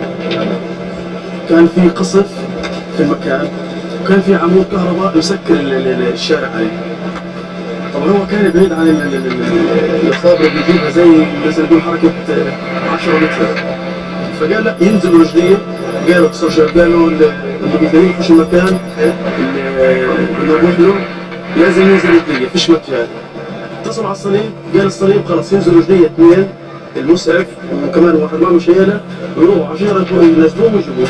كان في قصف في المكان وكان في عمود كهرباء مسكر الشارع عليه. طبعا هو كان بعيد عن الاصابه اللي بيجيبها زي مثلا يقول حركه عشرة متر. فقال لا ينزلوا رجليه. قالوا اتصلوا قالوا اللي بيقدر يخش المكان اللي نروح له لازم ينزل رجليه فيش مكان. اتصلوا على الصليب قال الصليب خلاص ينزل رجليه اثنين المسعف وكمان واحد معه شيله ويروحوا على شجره ينزلوه ويجيبوه.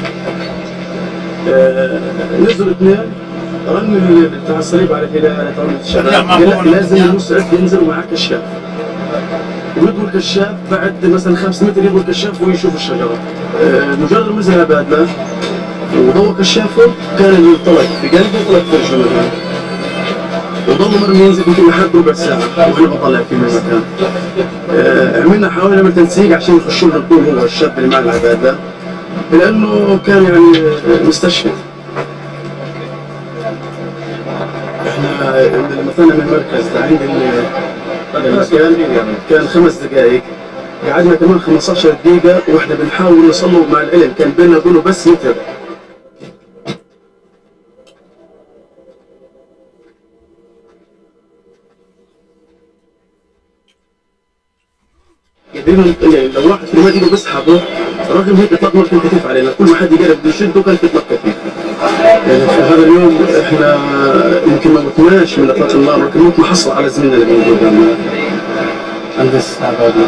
آه نزلوا اثنين رن بتاع الصليب على الهلال طبعا الشارع قال لازم المسعف ينزل ومعاه كشاف. ويدوا الكشاف بعد مثلا خمسة متر يدوا الكشاف ويشوف الشجره. آه مجرد ما نزل بادله وضوء كشافه كان ينطلق في قلبه وطلق في رجله مكان. وضل مرمي ينزل يمكن لحد ربع ساعه واحنا بنطلع فيه من المكان. آه عملنا حاولنا نعمل تنسيق عشان يخشوا له الطول هو الشاب اللي مع العباد ده لانه كان يعني مستشفى. احنا لما طلعنا من المركز لعند المكان كان خمس دقائق. قعدنا كمان خمسة عشر دقيقة واحنا بنحاول نصلوا مع العلم كان بيننا وبينه بس متر. قدرنا يعني لو واحد في الوادي ايده بيسحبه رغم هيك اطلاق ما كان كتيف علينا كل ما حد يقرب بده يشده كان تطلق كتيف. يعني في هذا اليوم احنا يمكن ما متناش من اطلاق النار لكن ممكن نحصل على زميلنا اللي موجود قدامنا. انا بس عبادنا.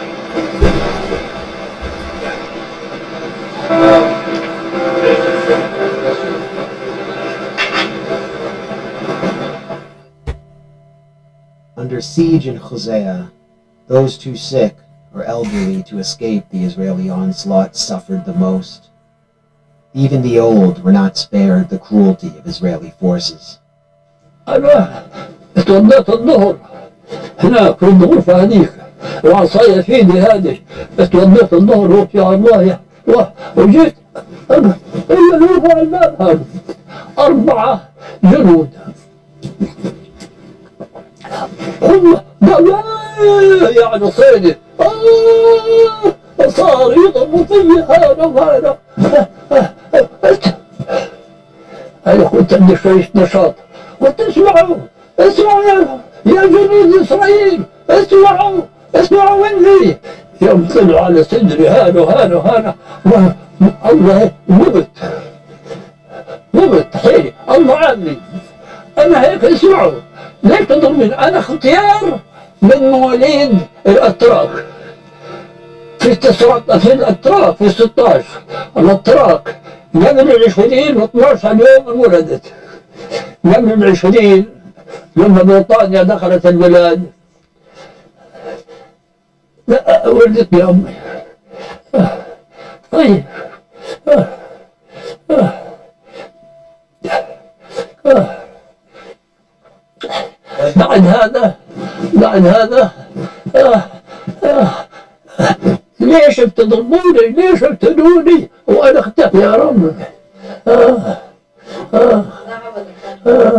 Under siege in Hosea, those too sick or elderly to escape the Israeli onslaught suffered the most. Even the old were not spared the cruelty of Israeli forces. أنا اتوضيت الظهر هناك في الغرفة هذيك وعصاية في ايدي هذه اتوضيت الظهر وفي الله وجيت أنا اللي يرفع الباب هذا أربعة جنود هم قالوا يعني صيدي آه صار يضربوا في هذا وهذا أنا كنت عندي شوية نشاط قلت اسمعوا اسمعوا يا يا جنود إسرائيل اسمعوا اسمعوا مني يوم طلعوا على صدري هذا وهذا وهذا الله مبت مبت حيلي الله عاملي أنا اسمعوا ليش تضربين؟ أنا اختيار من مواليد الأتراك في تسعة في الأتراك في ستة عشر الأتراك قبل العشرين و اثنا عشر يوم انولدت. قبل العشرين لما بريطانيا دخلت البلاد لا ولدتني أمي. طيب بعد هذا بعد هذا ليش بتضربوني؟ ليش بتدوني؟ وأنا اختفي يا رب. آه آه آه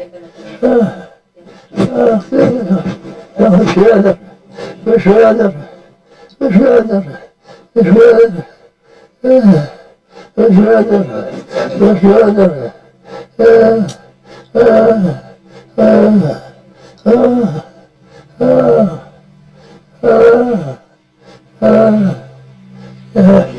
آه مش قادر مش قادر مش قادر مش قادر مش قادر مش قادر آه آه آه آه آه آه آه آه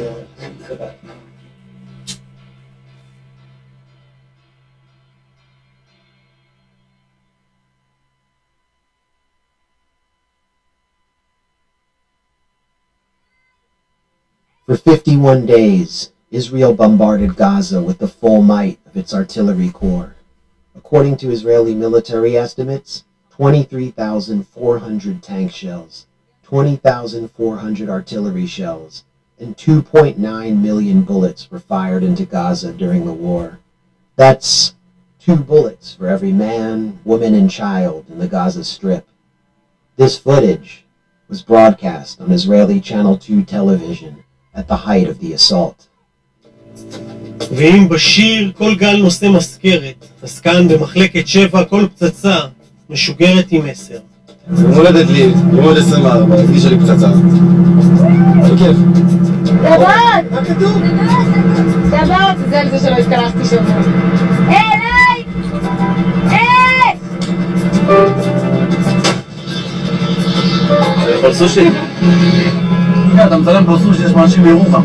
For fifty-one days, Israel bombarded Gaza with the full might of its artillery corps. According to Israeli military estimates, twenty-three thousand four hundred tank shells, twenty thousand four hundred artillery shells, and two point nine million bullets were fired into Gaza during the war. That's two bullets for every man, woman, and child in the Gaza Strip. This footage was broadcast on Israeli Channel two television at the height of the assault. ואם בשיר כל גל נושא מזכרת, אז כאן במחלקת שבע כל פצצה משוגרת עם מסר. יום הולדת לי, יום הולדת עשרים וארבע, הגישה לי פצצה. בכיף. דבות! מה כתוב? דבות! זה על זה שלא התקלחתי שבוע. אליי! אש! זה יכול סושי? אתה מצלם פה סושי, יש מאנשים בירוחם.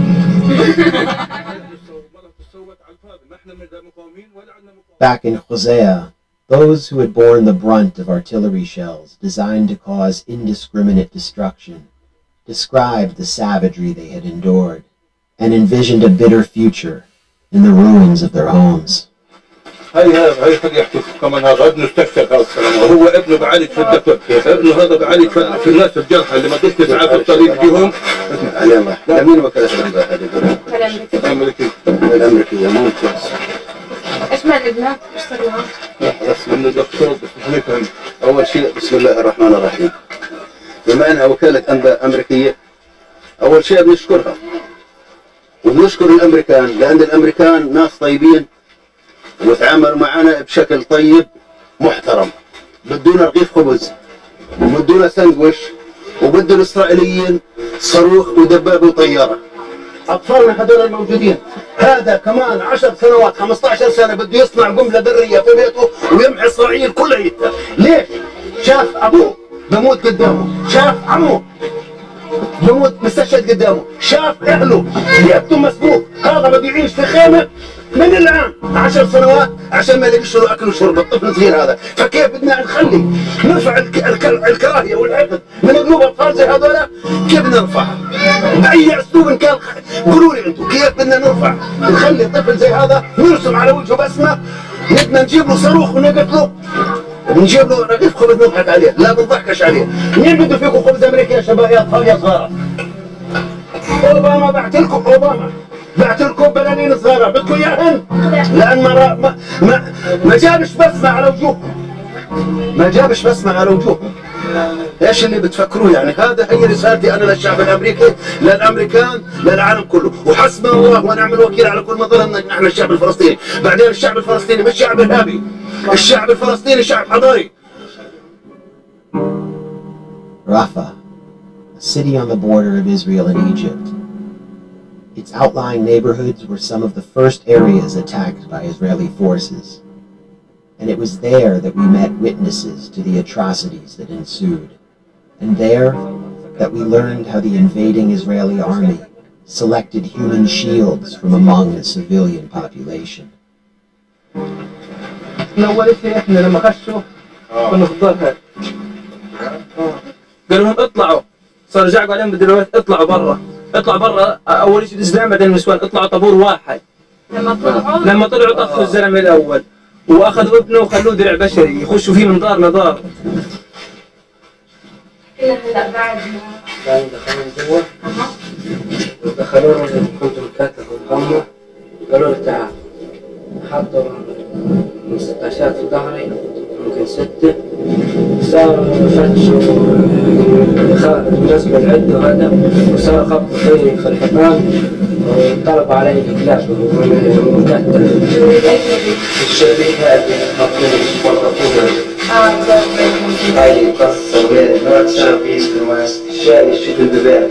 Back in Hosea, those who had borne the brunt of artillery shells designed to cause indiscriminate destruction described the savagery they had endured and envisioned a bitter future in the ruins of their homes. هاي هذا هاي خلي يحكي كمان هذا ابنه استشهد هذا السلام وهو ابنه بعالج في الدكتور ابنه هذا بعالج في الناس الجرحى اللي ما قدرت تسعى في الطريق فيهم علي الله لمين وكالة الأنباء هذه الأمريكية الأمريكية الأمريكية ممتاز ايش مال ابنك؟ ايش صار له؟ بس من الدكتور بس نفهم. أول شيء بسم الله الرحمن الرحيم. بما أنها وكالة أنباء أمريكية أول شيء بنشكرها وبنشكر الأمريكان لأن الأمريكان ناس طيبين وتعاملوا معنا بشكل طيب محترم. بدونا رغيف خبز وبدونا ساندويش وبدوا الإسرائيليين صاروخ ودبابة وطيارة. أطفالنا هذول الموجودين هذا كمان عشر سنوات خمسة عشر سنة بده يصنع قنبلة ذرية في بيته ويمحي إسرائيل كلها. ليش؟ شاف أبوه بموت قدامه، شاف عمه بموت مستشهد قدامه، شاف أهله يبدو مسبوق. هذا بده يعيش في خيمة من الآن عشر سنوات عشان ما يلاقيش له أكل وشرب. الطفل صغير هذا، فكيف بدنا نخلي نرفع الك... الك... الكراهية والعقد من قلوب أطفال زي هذولا؟ كيف بدنا نرفعها؟ بأي أسلوب كان قولوا لي أنتم كيف بدنا نرفع نخلي طفل زي هذا نرسم على وجهه بسمة؟ بدنا نجيب له صاروخ ونقتله، بنجيب له رغيف خبز نضحك عليه، لا بنضحكش عليه. مين بده فيكم خبز أمريكي يا شباب يا أطفال يا صغار؟ أوباما بعت لكم، أوباما بعت لكم بلالين صغيرة بدكم إياهن؟ لأن ما ما ما, ما جابش بسمة على وجوههم، ما جابش بسمة على وجوههم. ايش اللي بتفكروه يعني؟ هذا هي رسالتي انا للشعب الامريكي، للامريكان، للعالم كله، وحسبنا الله ونعم الوكيل على كل ما ظلمنا نحن الشعب الفلسطيني. بعدين الشعب الفلسطيني مش شعب ارهابي، الشعب الفلسطيني شعب حضاري. Rafah, a city on the border of Israel and Egypt. Its outlying neighborhoods were some of the first areas attacked by Israeli forces. And it was there that we met witnesses to the atrocities that ensued. And there that we learned how the invading Israeli army selected human shields from among the civilian population. من اول شيء احنا لما خشوا كنا في الدار هذا قالوا لهم اطلعوا، صار رجعوا عليهم بالدلوقتي اطلعوا برا اطلعوا برا. اول شيء الاسلام بعدين النسوان، اطلعوا طابور واحد. لما طلعوا لما طلعوا طفوا الزلمه الاول واخذوا ابنه وخلوه درع بشري يخشوا فيه من دار لدار. كنا هلا بعد ما بعد دخلنا جوا دخلونا كنت مكاتب والغمة، قالوا لي تعال، حطوا مستشفيات في ظهري ممكن ستة، صار فتشوا مسكوا العد وهذا، وصار خبطوا فيني في الحيطان وطلبوا علي الكلاب ومكتب. الشبيك هذه حطوني وقفوها هاي قصة وين شافيس في الماس شاي شد البيبان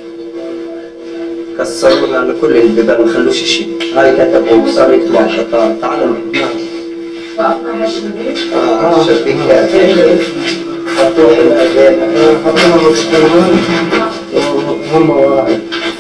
كسرونا على كل البيبان ما خلوش شيء. هاي كتبوا صار يكتبوا على الحيطان تعالوا وقفنا هالشبيك؟ اه الشبيكات حطوها في الأجيال حطوها في الشمال وهم وراي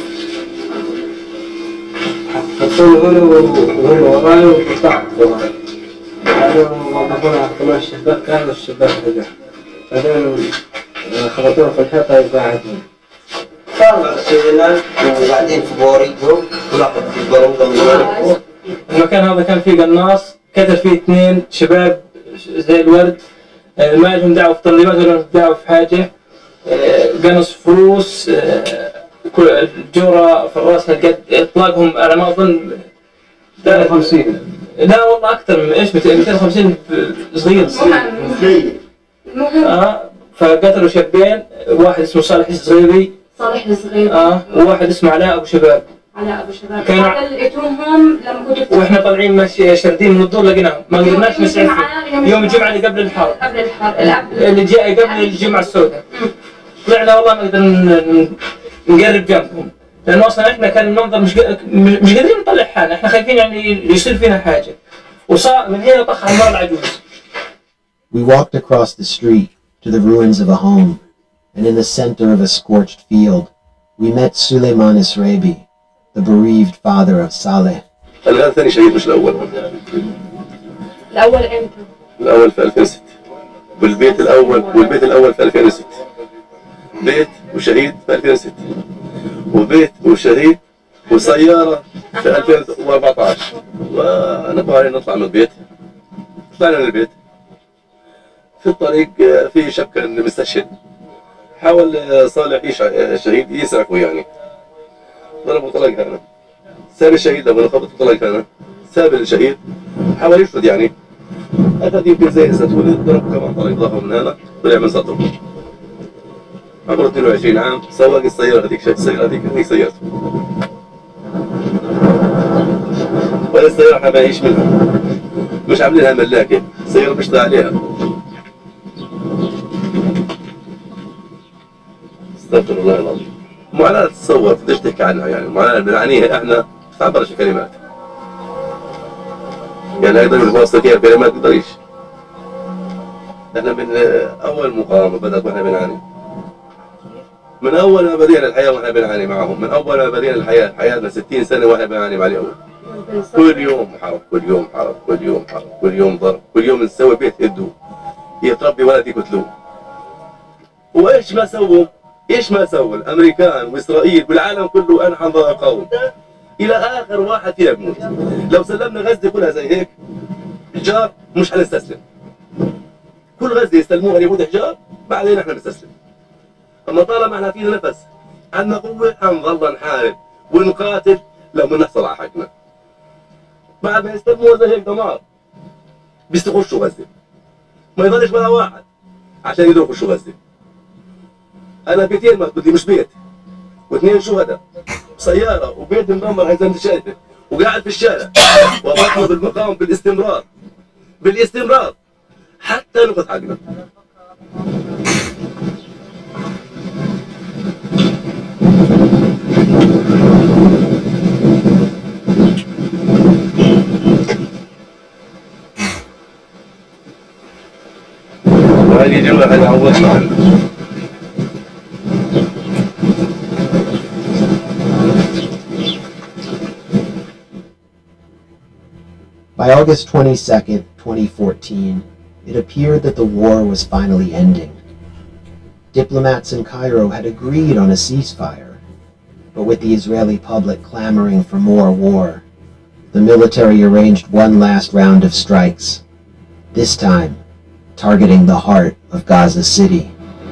حطونا هنا وهم وراي وقطعت وراي. بعدين وقفونا على قناة الشباك هذا الشباك هذا، بعدين خبطونا في الحيطة يبعدون. صار سجنان وبعدين في بوريدو ولقط في البرودة. المكان هذا كان فيه قناص كتب فيه اثنين شباب زي الورد، ما لهم دعوة في تنظيمات ولا لهم دعوة في حاجة، قنص فلوس، الجورة في الراس هالقد، اطلاقهم على ما اظن مئتين وخمسين. لا والله اكثر من ايش مئتين وخمسين صغير صغير. اه فقتلوا شابين، واحد اسمه صالح الصغيري صالح الصغيري اه وواحد اسمه علاء ابو شباب. علاء ابو شباب كانوا هذا لقيتوهم لما كنت واحنا طالعين ماشي شاردين من الدور لقيناهم، ما قدرناش نسعفهم. يوم الجمعة اللي قبل الحرب قبل الحرب اللي جاء قبل الجمعة السوداء طلعنا والله ما قدرنا نقرب جنبهم، لأنه أصلا إحنا كان المنظر مش مش قادرين نطلع حالنا، إحنا خايفين يعني يصير فينا حاجة، وصار من هنا طخ النار العجوز. We walked across the street to the ruins of a home, and in the center of a scorched field, we met Suleiman Israbi, the bereaved father of Saleh. الغاز ثاني شهيد مش الأول. الأول إمتى؟ الأول في ألفين وستة. والبيت الأول والبيت الأول في ألفين وستة. بيت وشهيد في ألفين وستة. وبيت وشهيد وسيارة في ألفين وأربعة عشر. ونبغى نطلع من البيت. طلعنا من البيت. في الطريق في شاب كان مستشهد. حاول صالح شهيد يسعفه يعني. ضربوا طلق هنا. ساب الشهيد لما خبط طلق هنا. ساب الشهيد حاول يشفط يعني. أخذ يمكن زي ستولي ضرب كمان طلق ظهره من هنا طلع من صدره. عمره اثنين وعشرين عام سواق السيارة هذيك شايف السيارة هذيك هذيك سيارته. ولا السيارة احنا بعيش منها. مش عاملينها ملاكة، السيارة بيشتغل عليها. استغفر الله العظيم. معاناة تتصور تقدرش تحكي عنها يعني، معاناة بنعانيها احنا ما تعبرش كلمات. يعني اقدر نوصل فيها كلمات ما تقدريش. احنا من اول مقاومة بدأت واحنا بنعاني. من اول ما بدينا الحياة واحنا بنعاني معهم، من اول ما بدينا الحياة، حياتنا ستين سنة واحنا بنعاني مع اليهود. كل يوم حرب، كل يوم حرب، كل يوم حرب، كل يوم ضرب، كل يوم نسوي بيت هدوه. يتربي ولد يقتلوه. وايش ما سووا؟ ايش ما سووا الامريكان واسرائيل والعالم كله انحى ظهر قوم. الى اخر واحد فينا بموت. لو سلمنا غزه كلها زي هيك حجار مش حنستسلم. كل غزه يستلموها اليهود حجار بعدين احنا نستسلم. اما طالما احنا فينا نفس عندنا قوه حنظل نحارب ونقاتل لما نحصل على حقنا. بعد ما يستلموها زي هيك دمار بيستخشوا غزه. ما يضلش ولا واحد عشان يقدروا يخشوا غزه. انا بيتين ما بدي مش بيت واثنين شهداء سياره وبيت مدمر زي ما انت شايفه وقاعد في الشارع وبطلب المقاومه بالاستمرار بالاستمرار حتى ناخذ حقنا. وهذه جمله هذه عوضنا عنها. By August twenty-second, twenty fourteen, it appeared that the war was finally ending. Diplomats in Cairo had agreed on a ceasefire, but with the Israeli public clamoring for more war, the military arranged one last round of strikes, this time targeting the heart of Gaza City.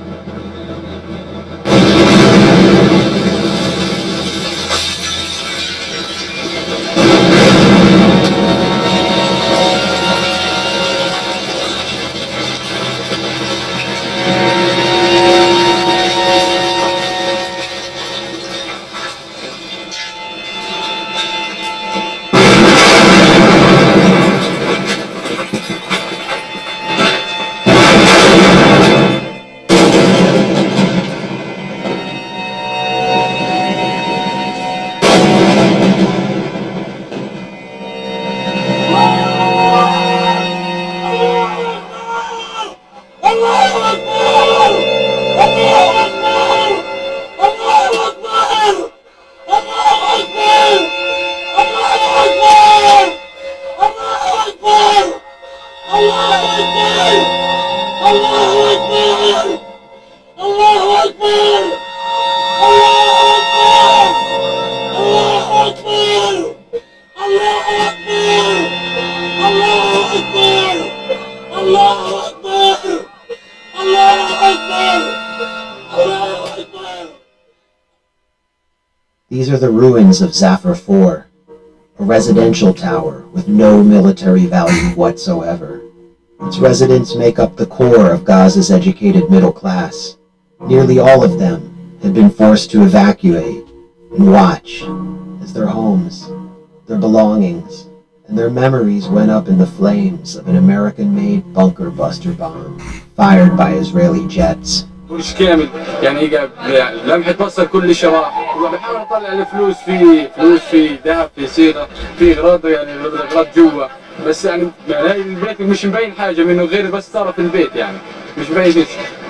These are the ruins of Zafar four, a residential tower with no military value whatsoever. Its residents make up the core of Gaza's educated middle class. Nearly all of them had been forced to evacuate and watch as their homes, their belongings, and their memories went up in the flames of an American-made bunker buster bomb fired by Israeli jets. مش كامل يعني هي لمحة بصر كل شراح وبحاول اطلع الفلوس في فلوس في ذهب في صيغه في اغراض يعني اغراض جوا بس يعني البيت مش مبين حاجه منه غير بس طرف البيت يعني مش مبين شيء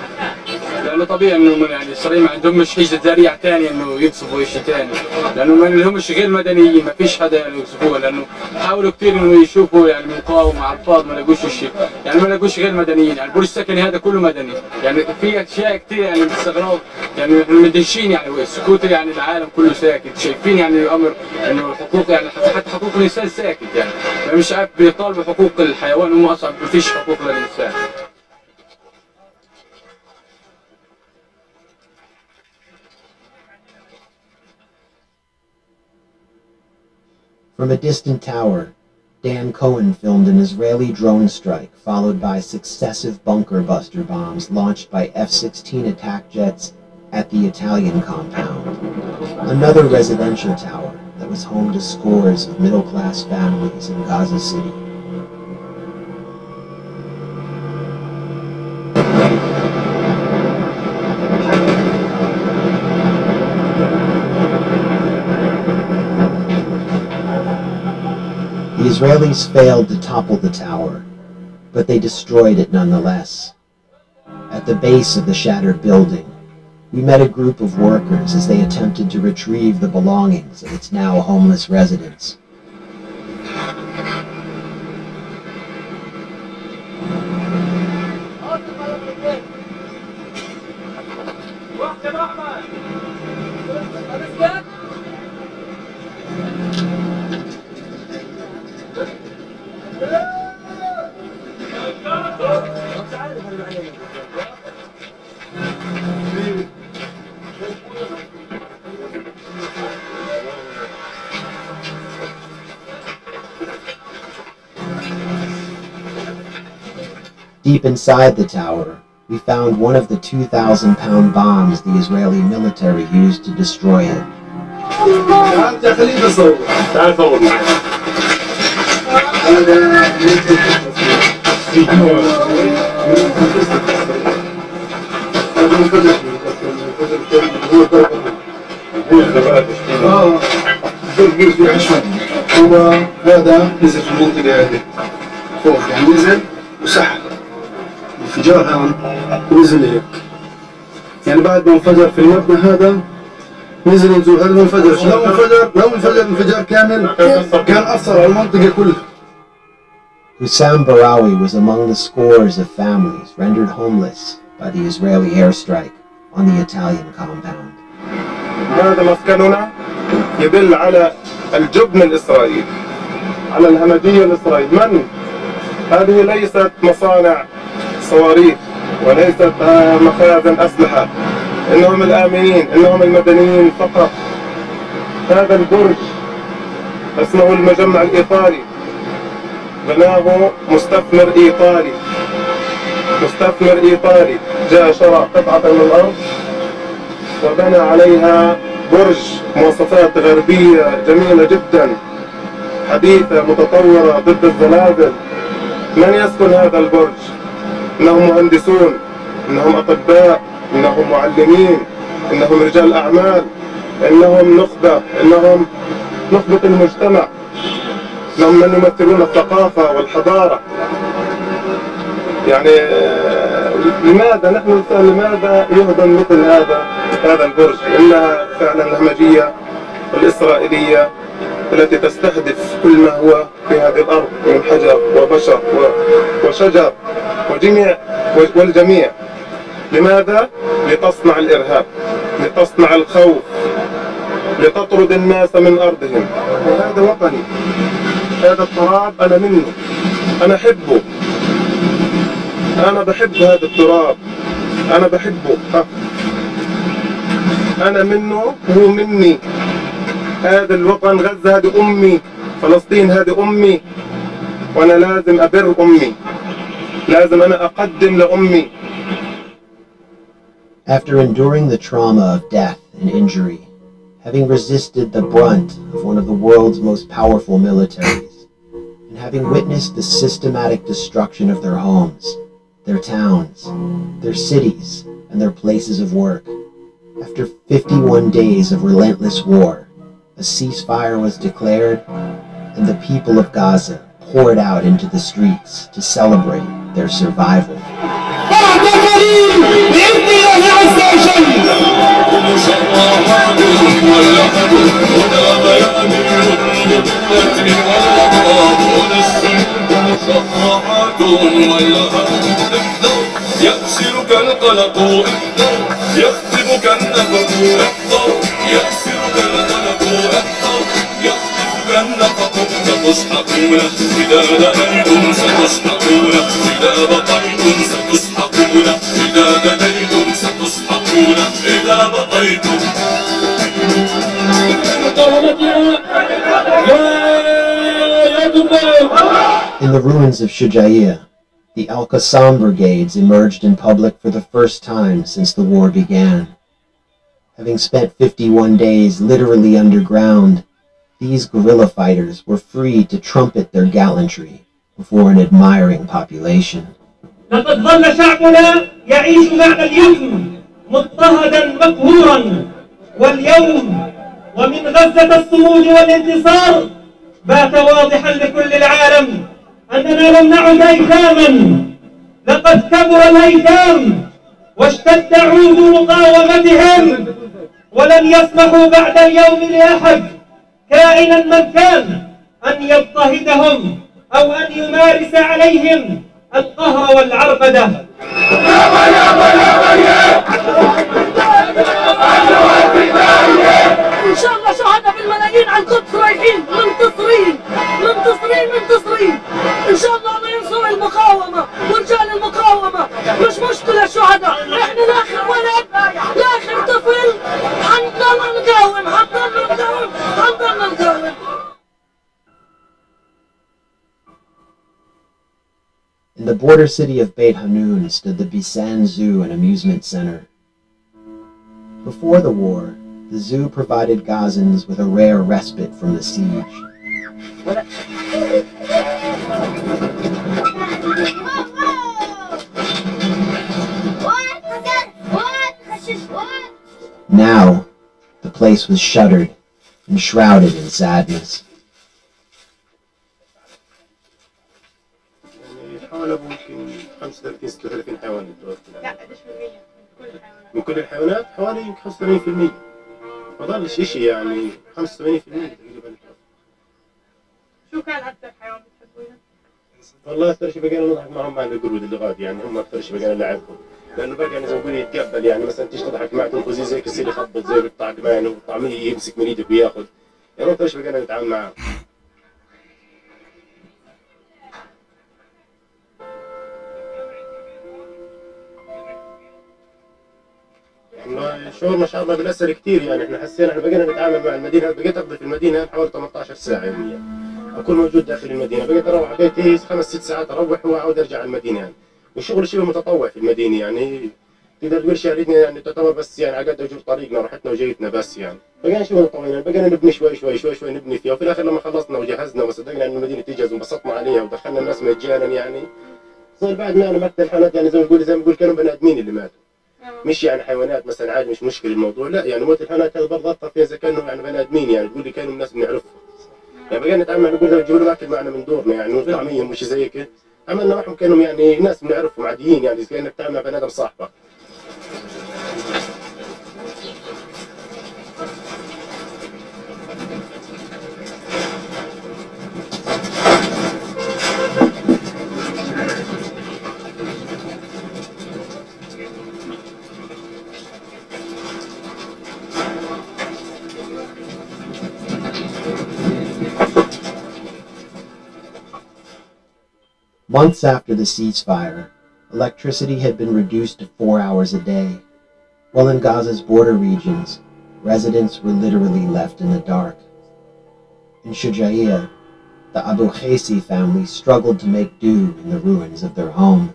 لانه طبيعي انه يعني الاسرائيليين ما عندهمش حيزه ذريعه ثانيه انه يقصفوا شيء ثاني لانه ما لهمش غير مدنيين ما فيش حدا يعني يقصفوها لانه حاولوا كثير انه يشوفوا يعني مقاومه على الفاضي ما لقوش شيء يعني ما لقوش غير مدنيين يعني البرج السكني هذا كله مدني يعني في اشياء كثير يعني باستغراب يعني احنا مدهشين يعني السكوت يعني العالم كله ساكت شايفين يعني امر انه الحقوق يعني حتى حقوق الانسان ساكت يعني مش عارف بيطالبوا حقوق الحيوان هم اصلا ما فيش حقوق للانسان. From a distant tower, Dan Cohen filmed an Israeli drone strike followed by successive bunker buster bombs launched by F sixteen attack jets at the Italian compound, another residential tower that was home to scores of middle-class families in Gaza City. The Israelis failed to topple the tower, but they destroyed it nonetheless. At the base of the shattered building, we met a group of workers as they attempted to retrieve the belongings of its now homeless residents. Deep inside the tower, we found one of the two thousand pound bombs the Israeli military used to destroy it. هو هذا نزل في المنطقة هذه فوق يعني نزل وسحب انفجار هان ونزل هيك يعني بعد ما انفجر في المبنى هذا نزل نزول هذا ما انفجرش لو انفجر لو انفجر انفجار كامل كان أثر على المنطقة كلها Hussam Barawi was among the scores of families rendered homeless by the Israeli airstrike on the Italian compound. هذا مسكننا يدل على الجبن الإسرائيلي، على الهمجية الإسرائيلية. من؟ هذه ليست مصانع صواريخ وليست مخازن أسلحة، إنهم الآمنين، إنهم المدنيين فقط. هذا البرج اسمه المجمع الإيطالي، بناه مستثمر إيطالي، مستثمر إيطالي جاء شرى قطعة من الأرض وبنى عليها برج مواصفات غربية جميلة جدا، حديثة متطورة ضد الزلازل. من يسكن هذا البرج؟ إنهم مهندسون، إنهم أطباء، إنهم معلمين، إنهم رجال أعمال، إنهم نخبة، إنهم نخبة المجتمع، إنهم من يمثلون الثقافة والحضارة. يعني لماذا نحن نسأل لماذا يهدم مثل هذا هذا البرج؟ إنها فعلا الهمجية الإسرائيلية التي تستهدف كل ما هو في هذه الأرض من حجر وبشر وشجر وجميع والجميع. لماذا؟ لتصنع الإرهاب، لتصنع الخوف، لتطرد الناس من أرضهم. وهذا وطني، هذا التراب أنا منه، أنا أحبه، أنا بحب هذا التراب، أنا بحبه، أنا منه وهو مني. هذا الوطن غزة هذه أمي، فلسطين هذه أمي، وأنا لازم أبر أمي، لازم أنا أقدم لأمي. After enduring the trauma of death and injury, having resisted the brunt of one of the world's most powerful militaries, and having witnessed the systematic destruction of their homes, their towns, their cities, and their places of work, after fifty-one days of relentless war, a ceasefire was declared, and the people of Gaza poured out into the streets to celebrate their survival. يأسرك القلق احذر، يخطفك النفق احذر، يأسرك القلق احذر، يخطفك النفق. ستصحقون إذا لديتم، ستصحقون إذا بقيتم، ستصحقون إذا لديتم، ستصحقون إذا بقيتم. In the ruins of Shujaiya, the Al-Qassam brigades emerged in public for the first time since the war began. Having spent fifty-one days literally underground, these guerrilla fighters were free to trumpet their gallantry before an admiring population. لقد ظل شعبنا يعيش بعد اليوم مضطهدا مقهورا، واليوم ومن غزة الصمود والانتصار بات واضحا لكل العالم أننا لم نعد أيتاما. لقد كبر الأيتام واشتد عود مقاومتهم، ولن يسمحوا بعد اليوم لأحد كائنا من كان أن يضطهدهم أو أن يمارس عليهم القهر والعربدة. إن شاء الله شهداء بالملايين على القدس رايحين منتصرين منتصرين منتصرين. إن شاء الله الله ينصر المقاومة ورجال المقاومة. مش مشكلة شهداء، إحنا لآخر ولد لآخر طفل حنضلنا نقاوم، حنضلنا نقاوم، حنضلنا نقاوم. In the border city of Beit Hanun stood the Bisan Zoo and Amusement Center. Before the war, the zoo provided Gazans with a rare respite from the siege. Now, the place was shuttered and shrouded in sadness. حوالي ممكن خمسة وثلاثين ستة وثلاثين حيوان متوفى. من كل الحيوانات حوالي يمكن خمسة وثمانين بالمئة. ما ضلش شيء يعني خمسة وثمانين بالمئة تقريبا. شو كان أكثر حيوان بتحبونه؟ والله اكثر شيء بقينا نضحك معهم مع القرود اللي غادي، يعني هم اكثر شيء بقينا نلعبهم، لانه بقى يعني زي ما بقول يتقبل، يعني مثلا تيجي تضحك معه تنفذ زي يصير يخبط زي بيقطع كمان وطعميه يمسك من ايدك وياخذ، يعني اكثر شيء بقينا نتعامل معه. والله الشعور ما شاء الله بنأثر كثير، يعني احنا حسينا احنا بقينا نتعامل مع المدينه، بقيت اقضي في المدينه حوالي ثمانية عشر ساعه يوميا، اكون موجود داخل المدينه، بقيت اروح بيتي خمس ست ساعات اروح واعود ارجع على المدينه يعني، والشغل شبه متطوع في المدينه يعني تقدر تقول شهرتنا يعني تعتبر بس يعني على قد اجور طريقنا راحتنا وجيتنا بس يعني، بقينا شبه متطوعين يعني بقينا نبني شوي شوي شوي شوي نبني فيها، وفي الاخر لما خلصنا وجهزنا وصدقنا ان المدينه تجهز وانبسطنا عليها ودخلنا الناس مجانا يعني، صار بعد ما انا مات الحيوانات يعني زي ما نقول زي ما نقول كانوا بني ادمين اللي ماتوا. مش يعني حيوانات مثلا عادي مش مشكله الموضوع، لا يعني موت الحيوانات هذا برضه اثر فيها زي كانهم يعني بني ادمين، يعني تقول لي كانوا الناس بنعرفهم. يعني بقينا نتعامل نقول نجيب لهم اكل معنا من دورنا يعني وطعميهم وشي زي هيك، عملنا معهم كانهم يعني ناس بنعرفهم عاديين، يعني كانك تتعامل مع بني ادم صاحبك. Months after the ceasefire, electricity had been reduced to four hours a day, while in Gaza's border regions, residents were literally left in the dark. In Shujaiya, the Abu Khaisi family struggled to make do in the ruins of their home.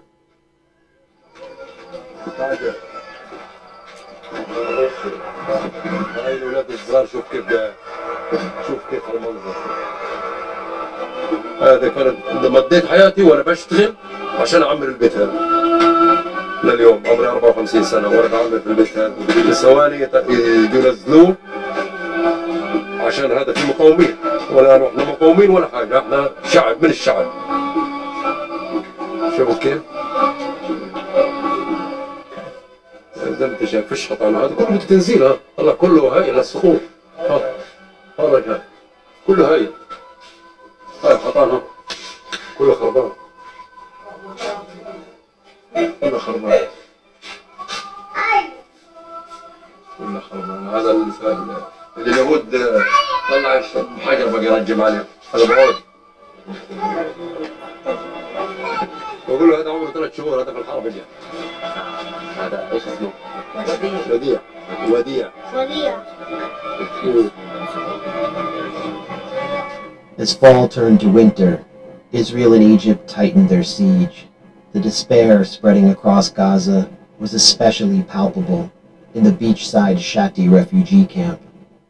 هذا كانت مديت حياتي وانا بشتغل عشان اعمر البيت هذا لليوم، عمري أربعة وخمسين سنه وانا بعمر في البيت هذا، الثواني يجوا ينزلوه عشان هذا في مقاومين، ولا احنا مقاومين ولا حاجه، احنا شعب من الشعب. شوفوا كيف؟ زي ما انت شايف فيش حطانا، هذا كله تنزيل، ها طلع كله هاي للصخور، ها فرج هاي كله هاي هاي حطانا كله خربان كله خربان كله خربان. هذا اللي اليهود طلع حجر بقى يرجم عليه، هذا بعود بقول له هذا عمره ثلاث شهور، هذا في الحرب اللي هذا ايش اسمه؟ وديع وديع وديع. As fall turned to winter, Israel and Egypt tightened their siege. The despair spreading across Gaza was especially palpable in the beachside Shati refugee camp.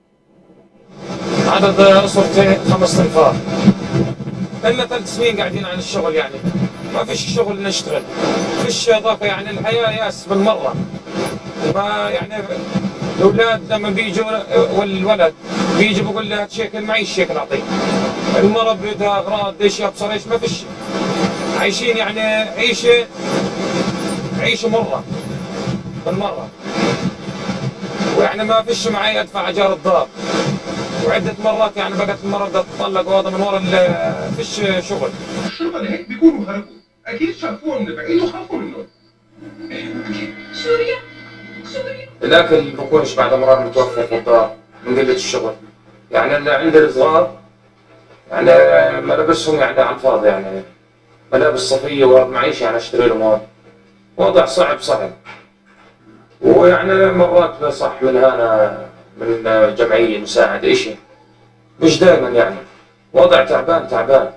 عدد أسرتين خمس أنفار. لنا ثلاث سنين قاعدين عن الشغل يعني. ما فيش شغل نشتغل. فيش ضاقة يعني الحياة ياس بالمرة. ما يعني الأولاد لما بيجوا والولد بيجي بقول له شيكل معيش شيكل أعطيه. المرة بدها أغراض ايش يبصر ايش ما فيش. عايشين يعني عيشة عيشة مرة بالمرة. ويعني ما فيش معي أدفع أجار الدار. وعدة مرات يعني بقت المرة بدها تطلق وهذا من ورا فيش شغل. الشرطة اللي هيك بيكونوا هربوا، أكيد شافوهم من بعيد وخافوا منهم. أكيد سوريا سوريا. الأكل بكونش بعد مرات متوفر في الدار من قلة الشغل. يعني اللي عند الصغار يعني ملابسهم يعني على الفاضي يعني ملابس صفية ومعيشة يعني اشتري لهم هون. وضع صعب صعب. ويعني مرات بصح من هنا من جمعية مساعدة إشي مش دائما يعني وضع تعبان تعبان.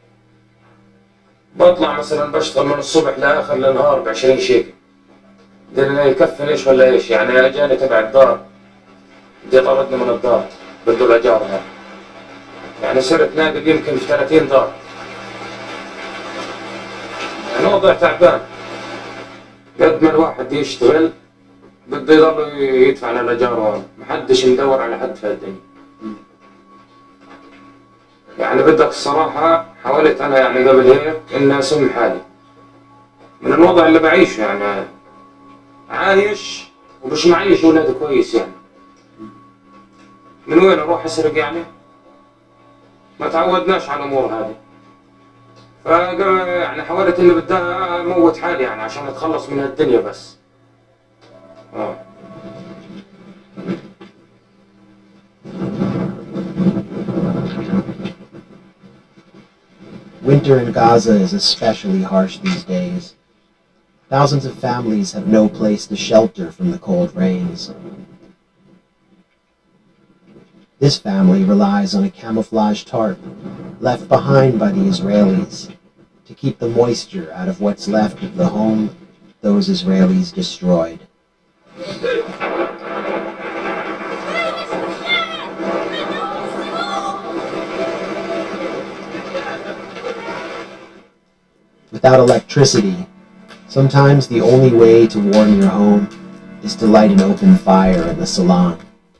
بطلع مثلا بشتغل من الصبح لآخر النهار بعشرين شيكل. بدنا يكفي ايش ولا ايش يعني اجاني تبع الدار بدي طردني من الدار بده الاجار يعني صرت ناقل يمكن في ثلاثين دار. يعني وضع تعبان قد ما الواحد يشتغل بده يضل يدفع للاجار هون، محدش مدور على حد في الدنيا. يعني بدك الصراحة حاولت أنا يعني قبل هيك إني أسم حالي من الوضع اللي بعيشه يعني عايش ومش معيش أولادي كويس يعني. من وين أروح أسرق يعني؟ ما تعودناش على الأمور هذه. ف يعني حاولت اني بدي اموت حالي يعني عشان اتخلص من الدنيا بس. اه Winter in Gaza is especially harsh these days. Thousands of families have no place to shelter from the cold rains. This family relies on a camouflage tarp left behind by the Israelis to keep the moisture out of what's left of the home those Israelis destroyed. Without electricity, sometimes the only way to warm your home is to light an open fire in the salon.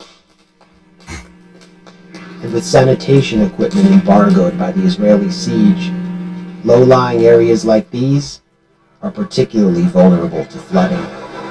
And with sanitation equipment embargoed by the Israeli siege, low-lying areas like these are particularly vulnerable to flooding.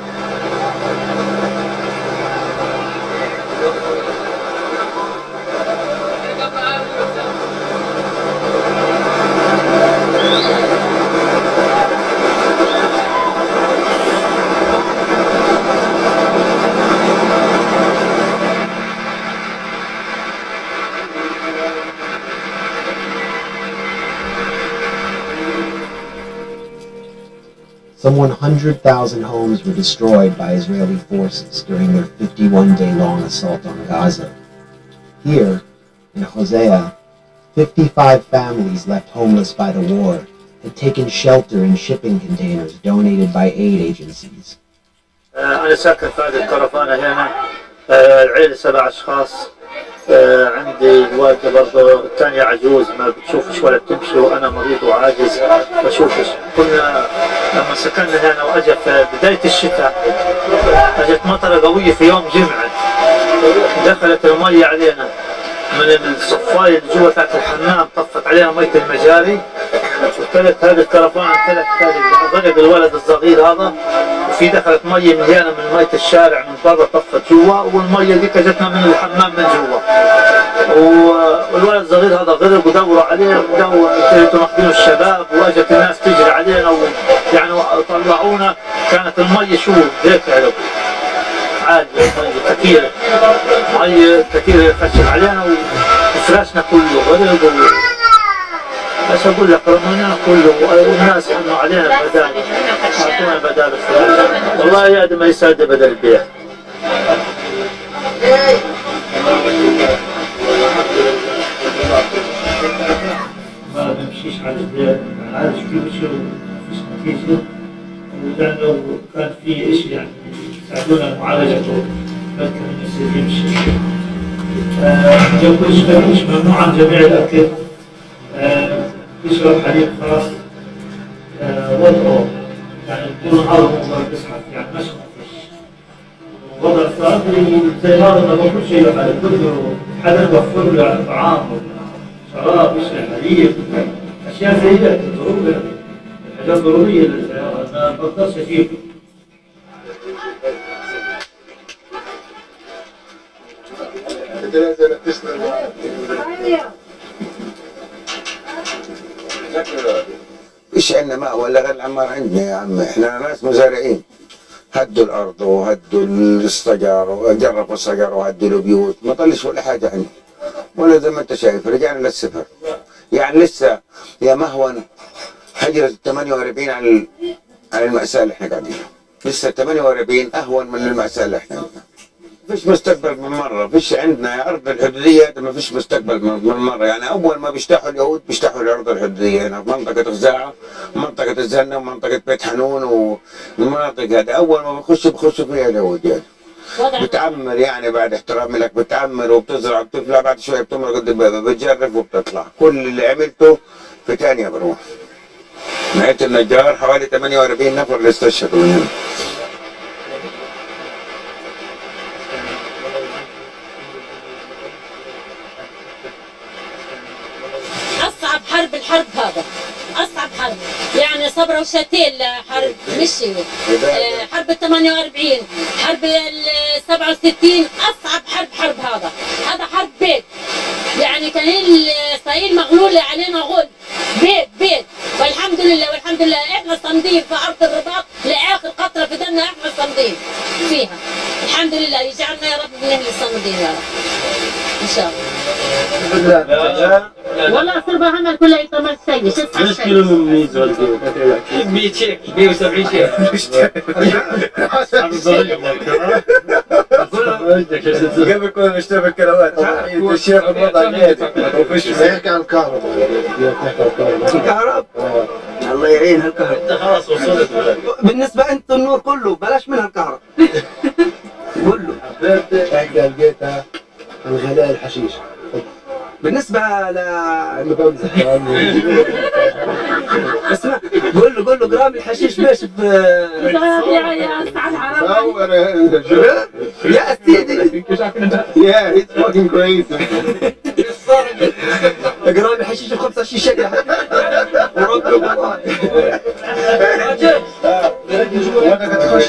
Some one hundred thousand homes were destroyed by Israeli forces during their fifty-one day long assault on Gaza. Here, in Hosea, fifty-five families left homeless by the war had taken shelter in shipping containers donated by aid agencies. أنا ساكن في هذه الكرفانة هنا. العيلة سبع أشخاص. عندي الوالدة برضه الثانية عجوز ما بتشوفش ولا بتمشي وأنا مريض وعاجز بشوفش. كنا لما سكننا هنا وأجت في بداية الشتاء أجت مطرة قوية في يوم جمعة دخلت المية علينا من الصفاية اللي جوا تحت الحمام طفت علينا مية المجاري وابتدت هذه الكرفان ابتدت غرق الولد الصغير هذا وفي دخلت مية مليانة من مية الشارع من برا طفت جوا والمية دي جتنا من الحمام من جوا والولد الصغير هذا غرق ودوروا عليه ابتدوا ماخذينه الشباب واجت الناس تجري علينا ويعني طلعونا كانت المية شو هيك عادي المية كثيرة مية كثيرة خشت علينا وفراشنا كله غرق ايش اقول لك رمينا كله والناس حنوا علينا بدال اعطونا بدال الفراش والله يا ما يساعد بدل البيع. ما بمشيش على البيع عارف كيف شو فيش نتيجة ولأنه كان في شيء يعني يساعدونا معالجته ممكن يصير يمشي. جو كل شيء مش ممنوع عن جميع الأكل. يشرب حليب خاص وضعه يعني بدون عرض مضر بيزحف يعني مش مفيش وضع الثاني زي هذا ما باكل شيء حليب بده حدا يوفر له يعني طعام شراب يشرب حليب اشياء زي هيك ضروريه حاجات ضروريه للسياره ما بقدرش اجيب. فيش عندنا ماء ولا غير العمار عندنا يا عم احنا ناس مزارعين هدوا الارض وهدوا الشجر وجربوا الشجر وهدوا البيوت ما طلش ولا حاجه عندنا ولا زي ما انت شايف رجعنا للصفر يعني لسه يا مهون هجرة ثمانية وأربعين عن عن المأساة اللي احنا قاعدين لسه ثمانية وأربعين اهون من المأساة اللي احنا عندنا. فيش مستقبل بالمرة فيش عندنا أرض الحدودية ما فيش مستقبل بالمرة يعني أول ما بيجتاحوا اليهود بيجتاحوا الأرض الحدودية هنا منطقة غزاعة منطقة الزنة ومنطقة بيت حنون والمناطق هذه أول ما بيخشوا بيخشوا فيها اليهود يعني بتعمر يعني بعد احترامي لك بتعمر وبتزرع وبتطلع بعد شوية بتمرق قد الباب بتجرب وبتطلع كل اللي عملته في ثانية بروح. نهاية النجار حوالي ثمانية وأربعين نفر اللي استشهدوا من هنا. حرب الحرب هذا أصعب حرب يعني صبرا وشتيل حرب مشي آه حرب ال ثمانية وأربعين حرب ال سبعة وستين أصعب حرب حرب هذا هذا حرب بيت يعني كان إسرائيل مغلولة علينا غل بيت بيت موجودين يا رب ان شاء الله. والله صربة عمل كلها يطمر سيء تسعة ايش كيلو من ميز ولا كيلو؟ مية شيك مية وسبعين شيك. قبل كنا نشتغل بالكروات الشيخ الوضع عادي يحكي عن الكهرباء الكهرباء الله يعين هالكهرباء. انت خلاص وصلت بالنسبة انت النور كله بلاش منها الكهرباء كله. حاجة لقيتها الغلاء الحشيش بالنسبة ل اسمع قول له قول له جرام الحشيش ماشي في يا سعد حرام يا سيدي Yeah, it's fucking crazy. جرام الحشيش ب خمسة وعشرين شقة وربي والله. وانا تخش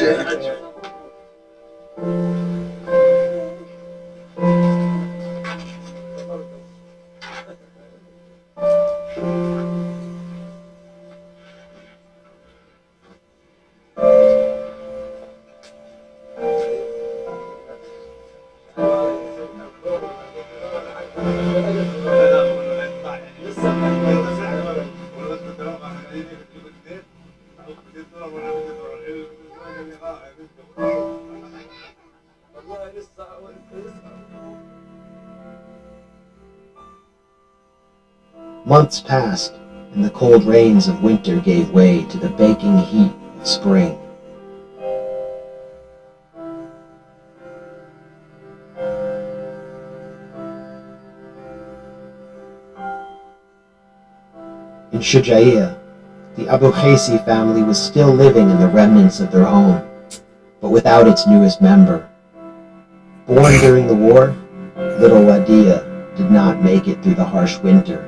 Months passed, and the cold rains of winter gave way to the baking heat of spring. In Shujaiya, the Abu Khaisi family was still living in the remnants of their home, but without its newest member. Born during the war, little Wadia did not make it through the harsh winter.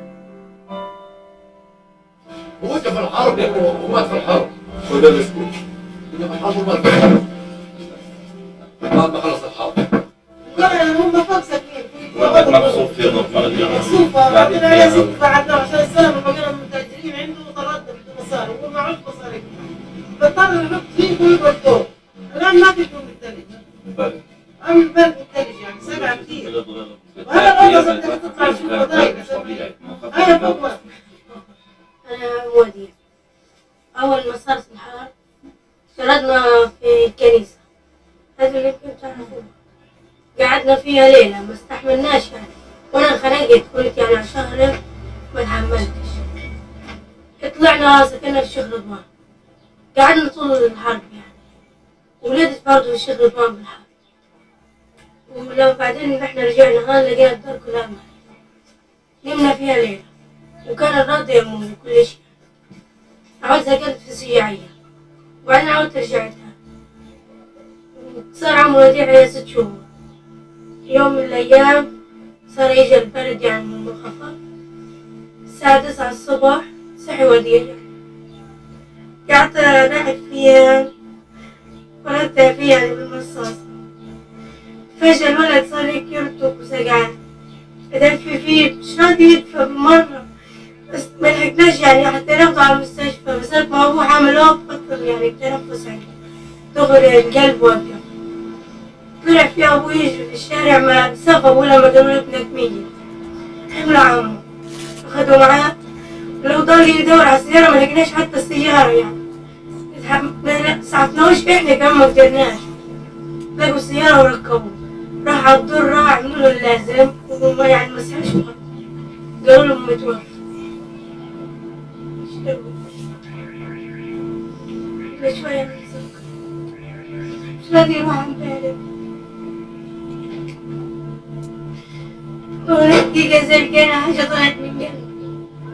وانت في الحرب ومات في الحرب وده مسكين انت في الحرب ومات في الحرب بعد ما خلص الحرب هم فوق ساكنين واحد مقصوف في غرفة مقصوفة بعدين على ست بعدنا عشان السنة بقينا متاجرين عنده وطردنا بالمصاري وهو معهوش مصاري بضطر نحط فيه ويقعد فوق الآن ما في فوق الثلج عامل البرد الثلج يعني سبعة كتير وهذا الأوضة انت تطلع في الفضايق هاي فوق ما أنا مودية. أول ما صارت الحرب شردنا في الكنيسة، هذا اللي يمكن تعرفوه. قعدنا فيها ليلة ما استحملناش يعني، وأنا انخنقت قلت يعني على شهر ما تحملتش. طلعنا سكننا في الشيخ رضوان، قعدنا طول الحرب يعني، ولدت برضه في الشيخ رضوان بالحرب. ولو بعدين احنا رجعنا هان لقينا الدار كلها مهد. نمنا فيها ليلة. وكان الرد يمون وكل شيء. عاود سكنت في السجاعية وبعدين عاودت رجعتها. صار عمري وديعي ست شهور. يوم من الأيام صار يجي البرد يعني من المنخفض. الساعة تسعة الصبح صحي وديعي. قعدت ألعب فيها ولدتها فيها يعني بالمصاصة. فجأة الولد صار هيك يرتب وسقعان. أدفي فيه مش راضي يدفى بالمرة. بس ما لحقناش يعني حتى ناخده على المستشفى بس ما هو حامل هو بكتر يعني التنفس عنده دغري القلب وقف. طلع في أبوه يجري في الشارع ما سافر ولا ما قالوا له ابنك ميت. حمله عمه أخدوا معاه لو ضل يدور على السيارة ما لقيناش حتى السيارة يعني. ما سعفناهوش احنا كمان ما قدرناش. لقوا السيارة وركبوه. راح على الدور راح عملوا له اللازم وما يعني ما مسحوش قالوا له متوفى. شوية من السكر مش راضي يروح عن بالي ودقيقة زي كان حاجة طلعت من قلبي.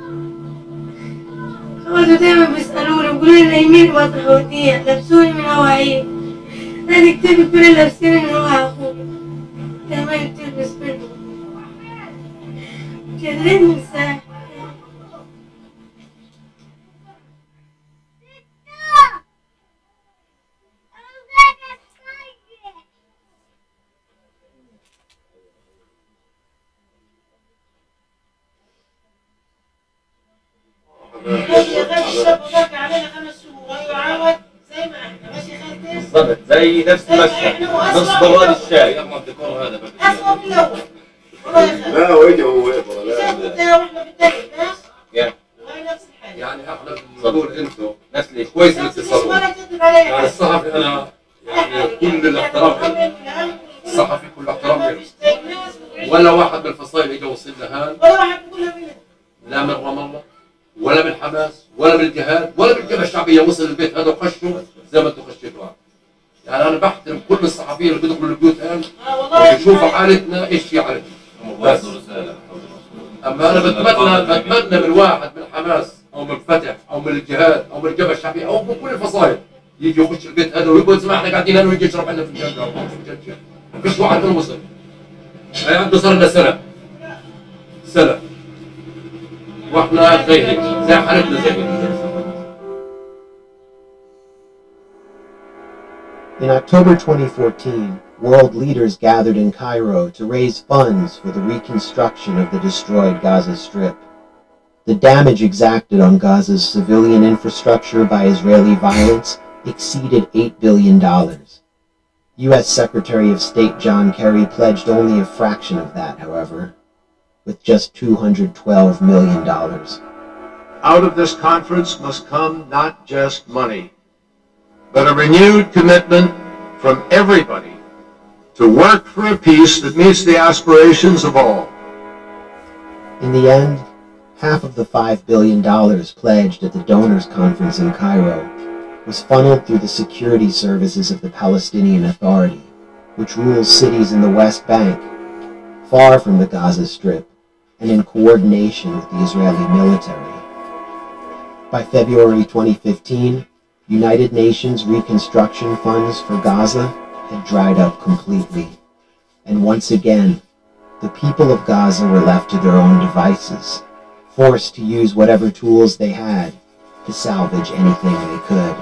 خواتو دايما بيسألوني ويقولوا لي نايمين مطرح وديع لبسوني من هواعيه. هذه كتبت كل اللي لابسيني من هواع أخوي دايما بتلبس منهم مش قادرين ننساه. غير الشاب وضاق علينا خمس شهور ويعاود زي ما احنا ماشي خالتين بالضبط زي نفس المشهد نص براد الشاي. اسوء من الاول والله يا اخي. لا وجهه هو لا واحنا بالدنيا يعني هاي نفس الحاجه. يعني احنا بنقول انتم نفس اللي كويس انك تتصرفوا. ولا تكذب علي يعني الصحفي انا يعني كل الاحترام الصحفي كل احترام له. ولا واحد من الفصائل اجى وصلنا هان ولا واحد بيقولها منه. لا من رام الله ولا من حماس ولا من الجهاد ولا من الجبهه الشعبيه وصل البيت هذا وخشوا زي ما انتم خشيتوا. يعني انا بحترم كل الصحفيين اللي بيدخلوا البيوت الان وبيشوفوا حالتنا ايش في حالتنا. بس اما انا بتمنى بتمنى من واحد من حماس او من فتح او من الجهاد او من الجبهه الشعبيه او من كل الفصائل يجي يخش البيت هذا ويقول زي ما احنا قاعدين هنا ويجي يشرب عندنا فنجان قهوه او فنجان شاي. ما فيش واحد منهم وصل. هي عنده صار لنا سنه سنه واحنا زي هيك زي حالتنا زي هيك. In October twenty fourteen, world leaders gathered in Cairo to raise funds for the reconstruction of the destroyed Gaza Strip. The damage exacted on Gaza's civilian infrastructure by Israeli violence exceeded eight billion dollars. U S Secretary of State John Kerry pledged only a fraction of that, however, with just two hundred twelve million dollars. Out of this conference must come not just money, but a renewed commitment from everybody to work for a peace that meets the aspirations of all. In the end, half of the five billion dollars pledged at the donors conference in Cairo was funneled through the security services of the Palestinian Authority, which rules cities in the West Bank, far from the Gaza Strip, and in coordination with the Israeli military. By February twenty fifteen, United Nations reconstruction funds for Gaza had dried up completely, and once again, the people of Gaza were left to their own devices, forced to use whatever tools they had to salvage anything they could.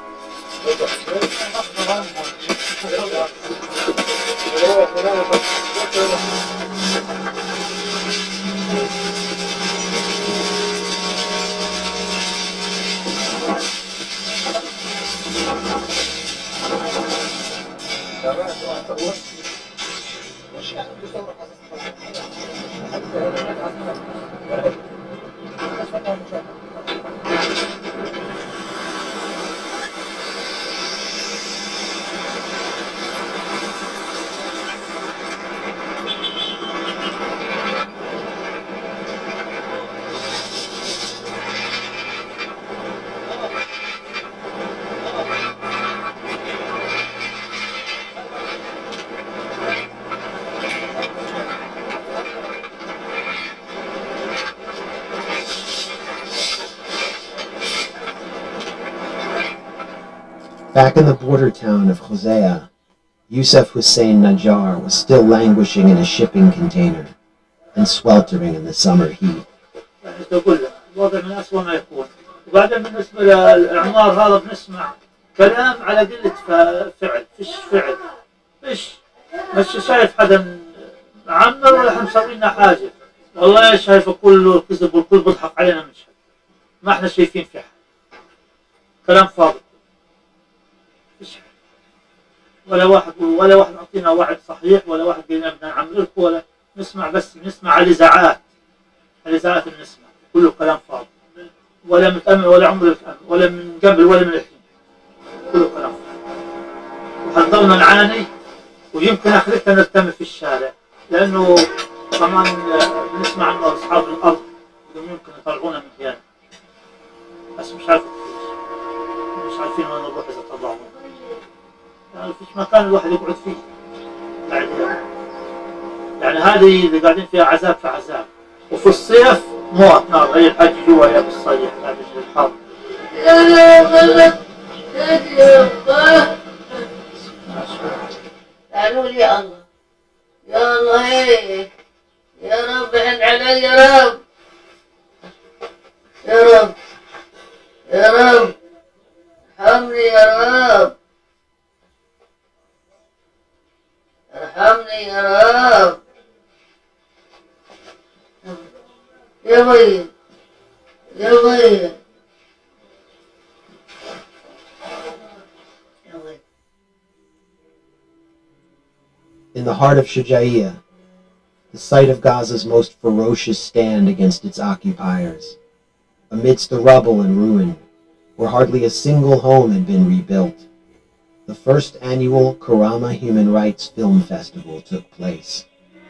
Back in the border town of Hosea, Youssef Hussein Najjar was still languishing in a shipping container and sweltering in the summer heat. تقول لك الوضع من أسوأ ما يكون، وبعدين بالنسبة للإعمار هذا بنسمع كلام على قلة فعل، فيش فعل، فيش مش شايف حدا عمر ولا احنا مسوي لنا حاجة، والله شايف كله كذب والكل بيضحك علينا من شيء، ما احنا شايفين في حاجة، كلام فاضي، فيش ولا واحد ولا واحد أعطينا وعد صحيح ولا واحد قلنا بدنا نعمل لكم ولا نسمع بس نسمع على الإذاعات، الإذاعات اللي نسمع كله كلام فاضي، ولا متأمل ولا عمره متأمل ولا من قبل ولا من الحين، كله كلام فاضي، وحنضلنا نعاني ويمكن آخرتنا نرتمي في الشارع، لأنه كمان بنسمع إنه أصحاب الأرض يمكن يطلعونا من هنا، بس مش عارف كيف، مش عارفين وين نروح إذا طلعونا، يعني فيش مكان الواحد يقعد فيه بعد يعني هذه اللي قاعدين فيها عذاب في عذاب، وفي الصيف موت نار، هي الحاج جوا يا بالصيف بعد الحر. يا رب يا الله قالوا لي يا الله يا الله هيك يا رب عن علي يا رب يا رب يا رب ارحمني يا رب ارحمني يا رب يا بي يا بي يا بي the heart of Shujaiya, the site of Gaza's most ferocious stand against its occupiers, amidst the rubble and ruin, where hardly a single home had been rebuilt, the first annual Karama Human Rights Film Festival took place.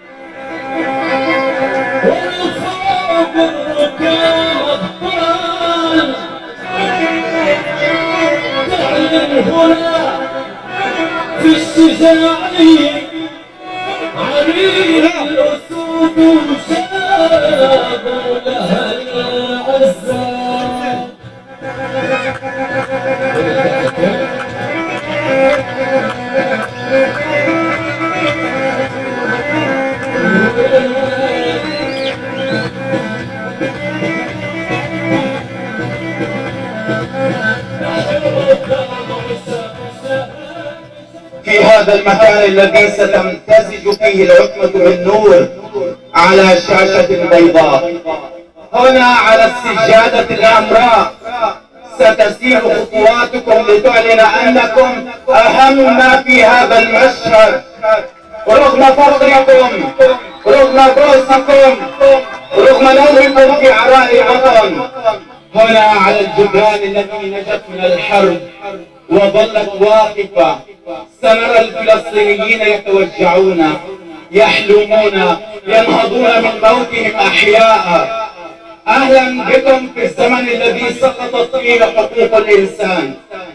في هذا المكان الذي ستمتزج فيه العتمة من نور على شاشة بيضاء، هنا على السجادة الحمراء ستسير خطواتكم لتعلن أنكم أهم ما في هذا المشهد، رغم فقركم، رغم بؤسكم، رغم نومكم في عراء الوطن. هنا على الجدران التي نجت من الحرب وظلت واقفة سنرى الفلسطينيين يتوجعون، يحلمون، ينهضون من موتهم أحياء. أهلا بكم في الزمن الذي سقطت فيه حقوق الإنسان،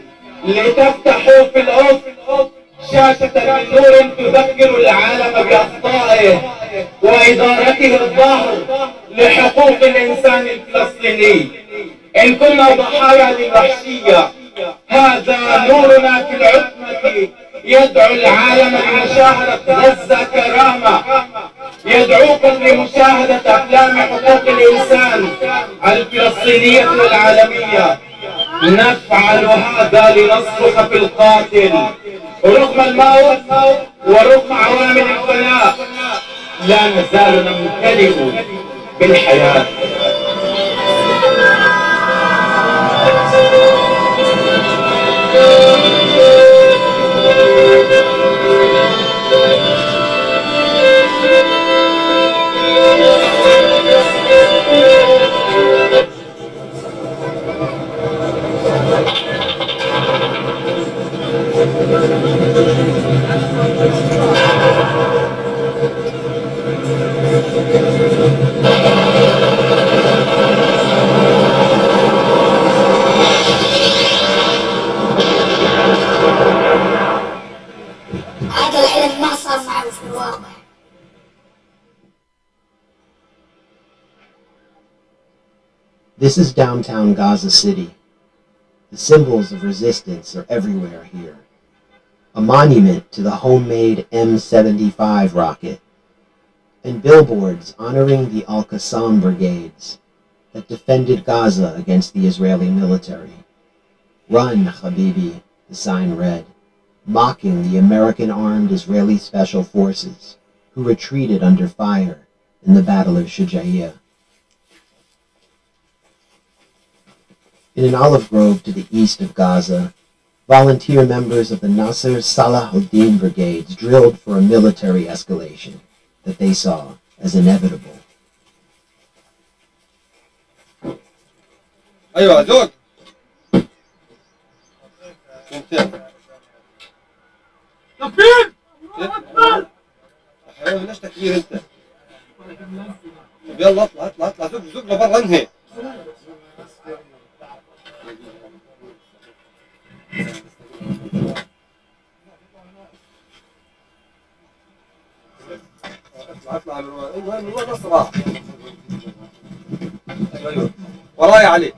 لتفتحوا في الأفق شاشة من نور تذكر العالم بأخطائه وإدارته الظهر لحقوق الإنسان الفلسطيني. إن كنا ضحايا للوحشية، هذا نورنا في العتمة يدعو العالم لمشاهدة غزة كرامة، يدعوكم لمشاهدة أفلام حقوق الإنسان الفلسطينية والعالمية. نفعل هذا لنصرخ في القاتل رغم الموت ورغم عوامل الفناء، لا نزال نمتلئ بالحياة. هذا الحلم ما صار معه في الواقع. This is downtown Gaza City. The symbols of resistance are everywhere here. A monument to the homemade M seventy-five rocket, and billboards honoring the Al-Qassam brigades that defended Gaza against the Israeli military. Run, Habibi, the sign read, mocking the American-armed Israeli Special Forces who retreated under fire in the Battle of Shujaiya. In an olive grove to the east of Gaza, volunteer members of the Nasser Salahuddin brigades drilled for a military escalation that they saw as inevitable. ايوه زود ممتاز تكبير الله اكبر حيوان ليش تكبير انت؟ طب يلا اطلع اطلع اطلع زق زق لبرا انهي اطلع اطلع ايوه ايوه اسرع ايوه ايوه وراي علي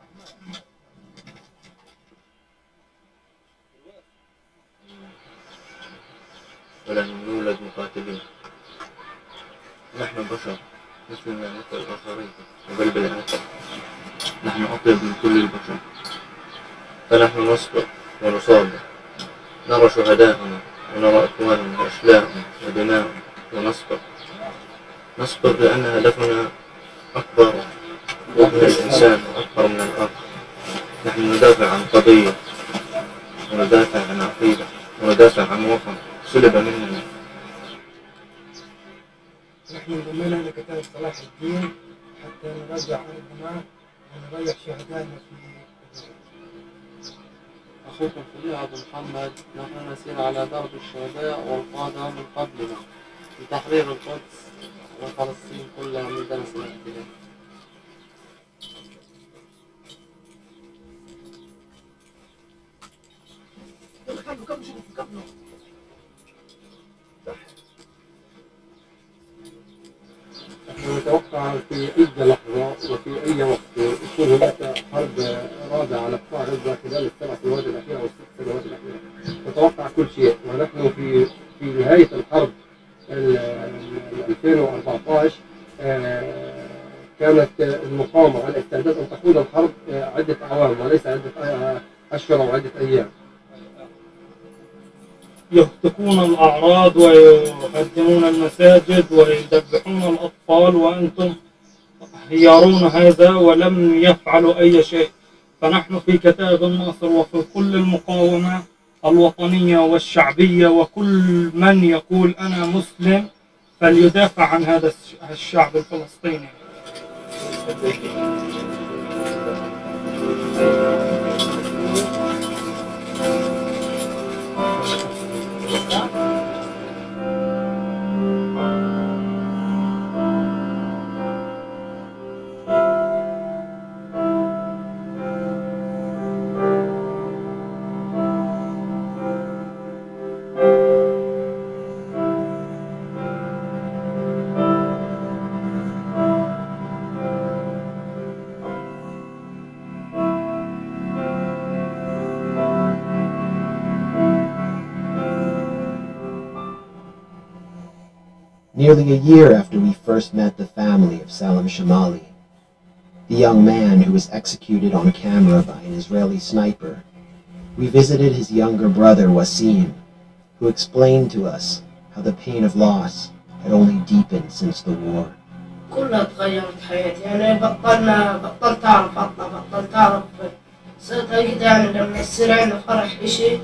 ولن نولد مقاتلين. نحن بشر مثلنا مثل الآخرين وبل بالعكس نحن أطيب من كل البشر، فنحن نصبر ونصابر، نرى شهداءنا ونرى إخواننا وأشلاءنا ودماءنا ونصبر نصبر لأن هدفنا أكبر من الإنسان وأكبر من الأرض. نحن ندافع عن قضية وندافع عن عقيدة وندافع عن وطن سلب مننا صلاح الدين حتى نرجع أرضنا ونريح شهدائنا في أخوكم في الله أبو محمد، نحن نسير على درب الشهداء والقادة من قبلنا لتحرير القدس وفلسطين كلها من دنس الاحتلال. نحن نتوقع في أي لحظة وفي أي وقت يكون هناك حرب رادعة على قطاع غزة خلال السبع سنوات الأخيرة أو الست سنوات الأخيرة. نتوقع كل شيء، ونحن في في نهاية الحرب ألفين وأربعة عشر كانت المقاومة على استعداد أن تخوض الحرب عدة أعوام وليس عدة أشهر أو عدة أيام. يهتكون الأعراض ويهدمون المساجد ويذبحون الأطفال وأنتم يرون هذا ولم يفعلوا أي شيء. فنحن في كتائب الناصر وفي كل المقاومة الوطنية والشعبية، وكل من يقول أنا مسلم فليدافع عن هذا الشعب الفلسطيني. Nearly a year after we first met the family of Salam Shamali, the young man who was executed on camera by an Israeli sniper, we visited his younger brother Wasim, who explained to us how the pain of loss had only deepened since the war. كلها تغيرت حياتي، يعني بطلنا بطلت أعرف أطلع، بطلت أعرف صرت أجد يعني لما يصير عندنا فرح إشي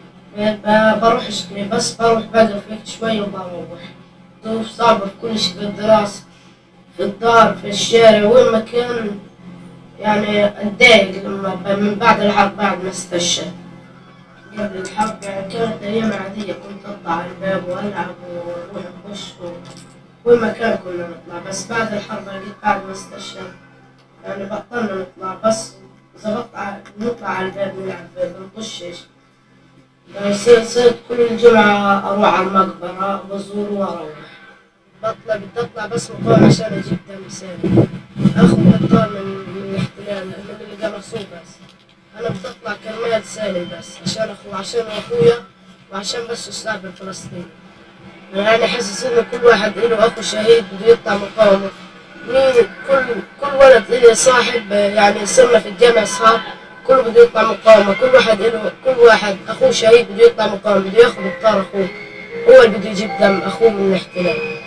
بروح أشتري، بس بروح بقف هيك شوي وبروح. ظروف صعبة في كل شيء، في الدراسة، في الدار، في الشارع، وين ما كان يعني أتضايق لما من بعد الحرب بعد ما استشهد. قبل الحرب يعني كانت أيام عادية، كنت أطلع على الباب وألعب ونروح نخش وين ما كان كنا نطلع، بس بعد الحرب لقيت بعد ما استشهد يعني بطلنا نطلع، بس إذا بطلع نطلع على الباب نلعب بنطشش. يعني صرت كل الجمعة أروح على المقبرة بزور وأروح. بطلع بدي أطلع بس مقام عشان أجيب دم سالم، آخذ بطال من الاحتلال من اللي قرصوه بس. أنا بدي أطلع كرمال سالم بس عشان أخو عشان أخويا وعشان بس الشعب الفلسطيني. يعني حاسس إنه كل واحد له أخو شهيد بده يطلع مقاومة. مين كل كل ولد إلي صاحب يعني صرنا في الجامعة أصحاب، كل بده يطلع مقاومة، كل واحد له كل واحد أخوه شهيد بده يطلع مقاومة، بده ياخذ بطار أخوه، هو اللي بده يجيب دم أخوه من الاحتلال.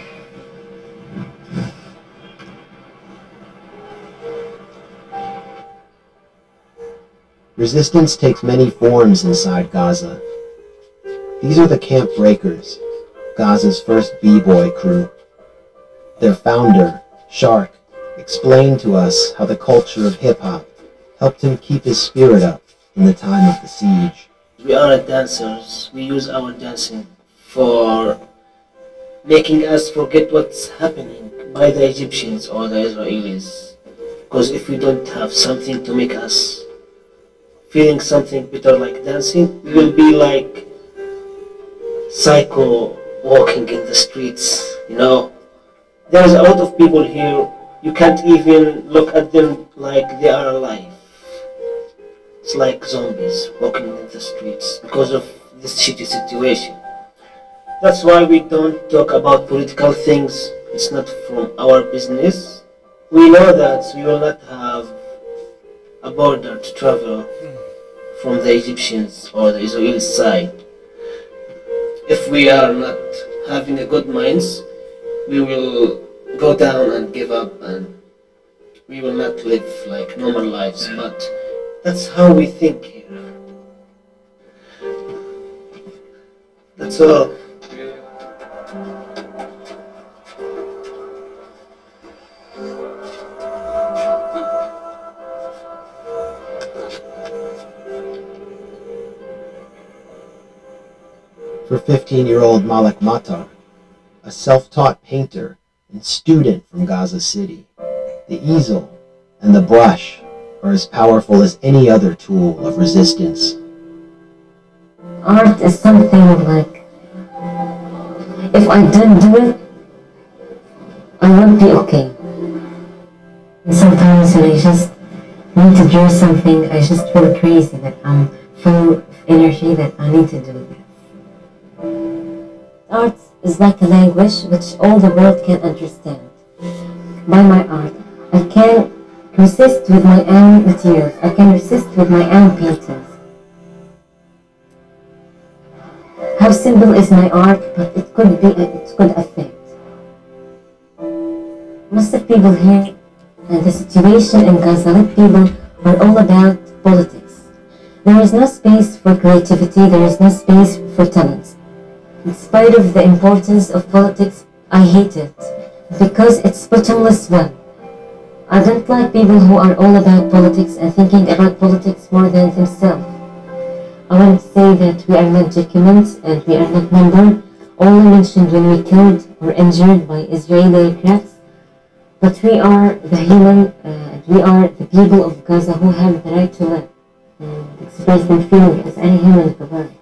Resistance takes many forms inside Gaza. These are the Camp Breakers, Gaza's first B-boy crew. Their founder, Shark, explained to us how the culture of hip-hop helped him keep his spirit up in the time of the siege. We are dancers. We use our dancing for making us forget what's happening by the Egyptians or the Israelis. Because if we don't have something to make us feeling something better like dancing, we will be like psycho walking in the streets, you know. There's a lot of people here, you can't even look at them like they are alive. It's like zombies walking in the streets because of this shitty situation. That's why we don't talk about political things. It's not from our business. We know that we will not have a border to travel from the Egyptians or the Israeli side. If we are not having a good minds, we will go down and give up and we will not live like normal lives, but that's how we think here. That's all. For fifteen-year-old Malak Matar, a self-taught painter and student from Gaza City, the easel and the brush are as powerful as any other tool of resistance. Art is something like, if I didn't do it, I wouldn't be okay. And sometimes when I just need to draw something, I just feel crazy that I'm full of energy that I need to do that. Art is like a language which all the world can understand. By my art, I can resist with my own materials, I can resist with my own paintings. How simple is my art, but it could be, it could affect. Most of people here, and the situation in Gaza, people are all about politics. There is no space for creativity, there is no space for talent. In spite of the importance of politics, I hate it, because it's bottomless well. I don't like people who are all about politics and thinking about politics more than themselves. I want to say that we are not documents and we are not numbered, only mentioned when we killed or injured by Israeli aircrafts, but we are the human, uh, we are the people of Gaza who have the right to live and express their feelings as any human of the world.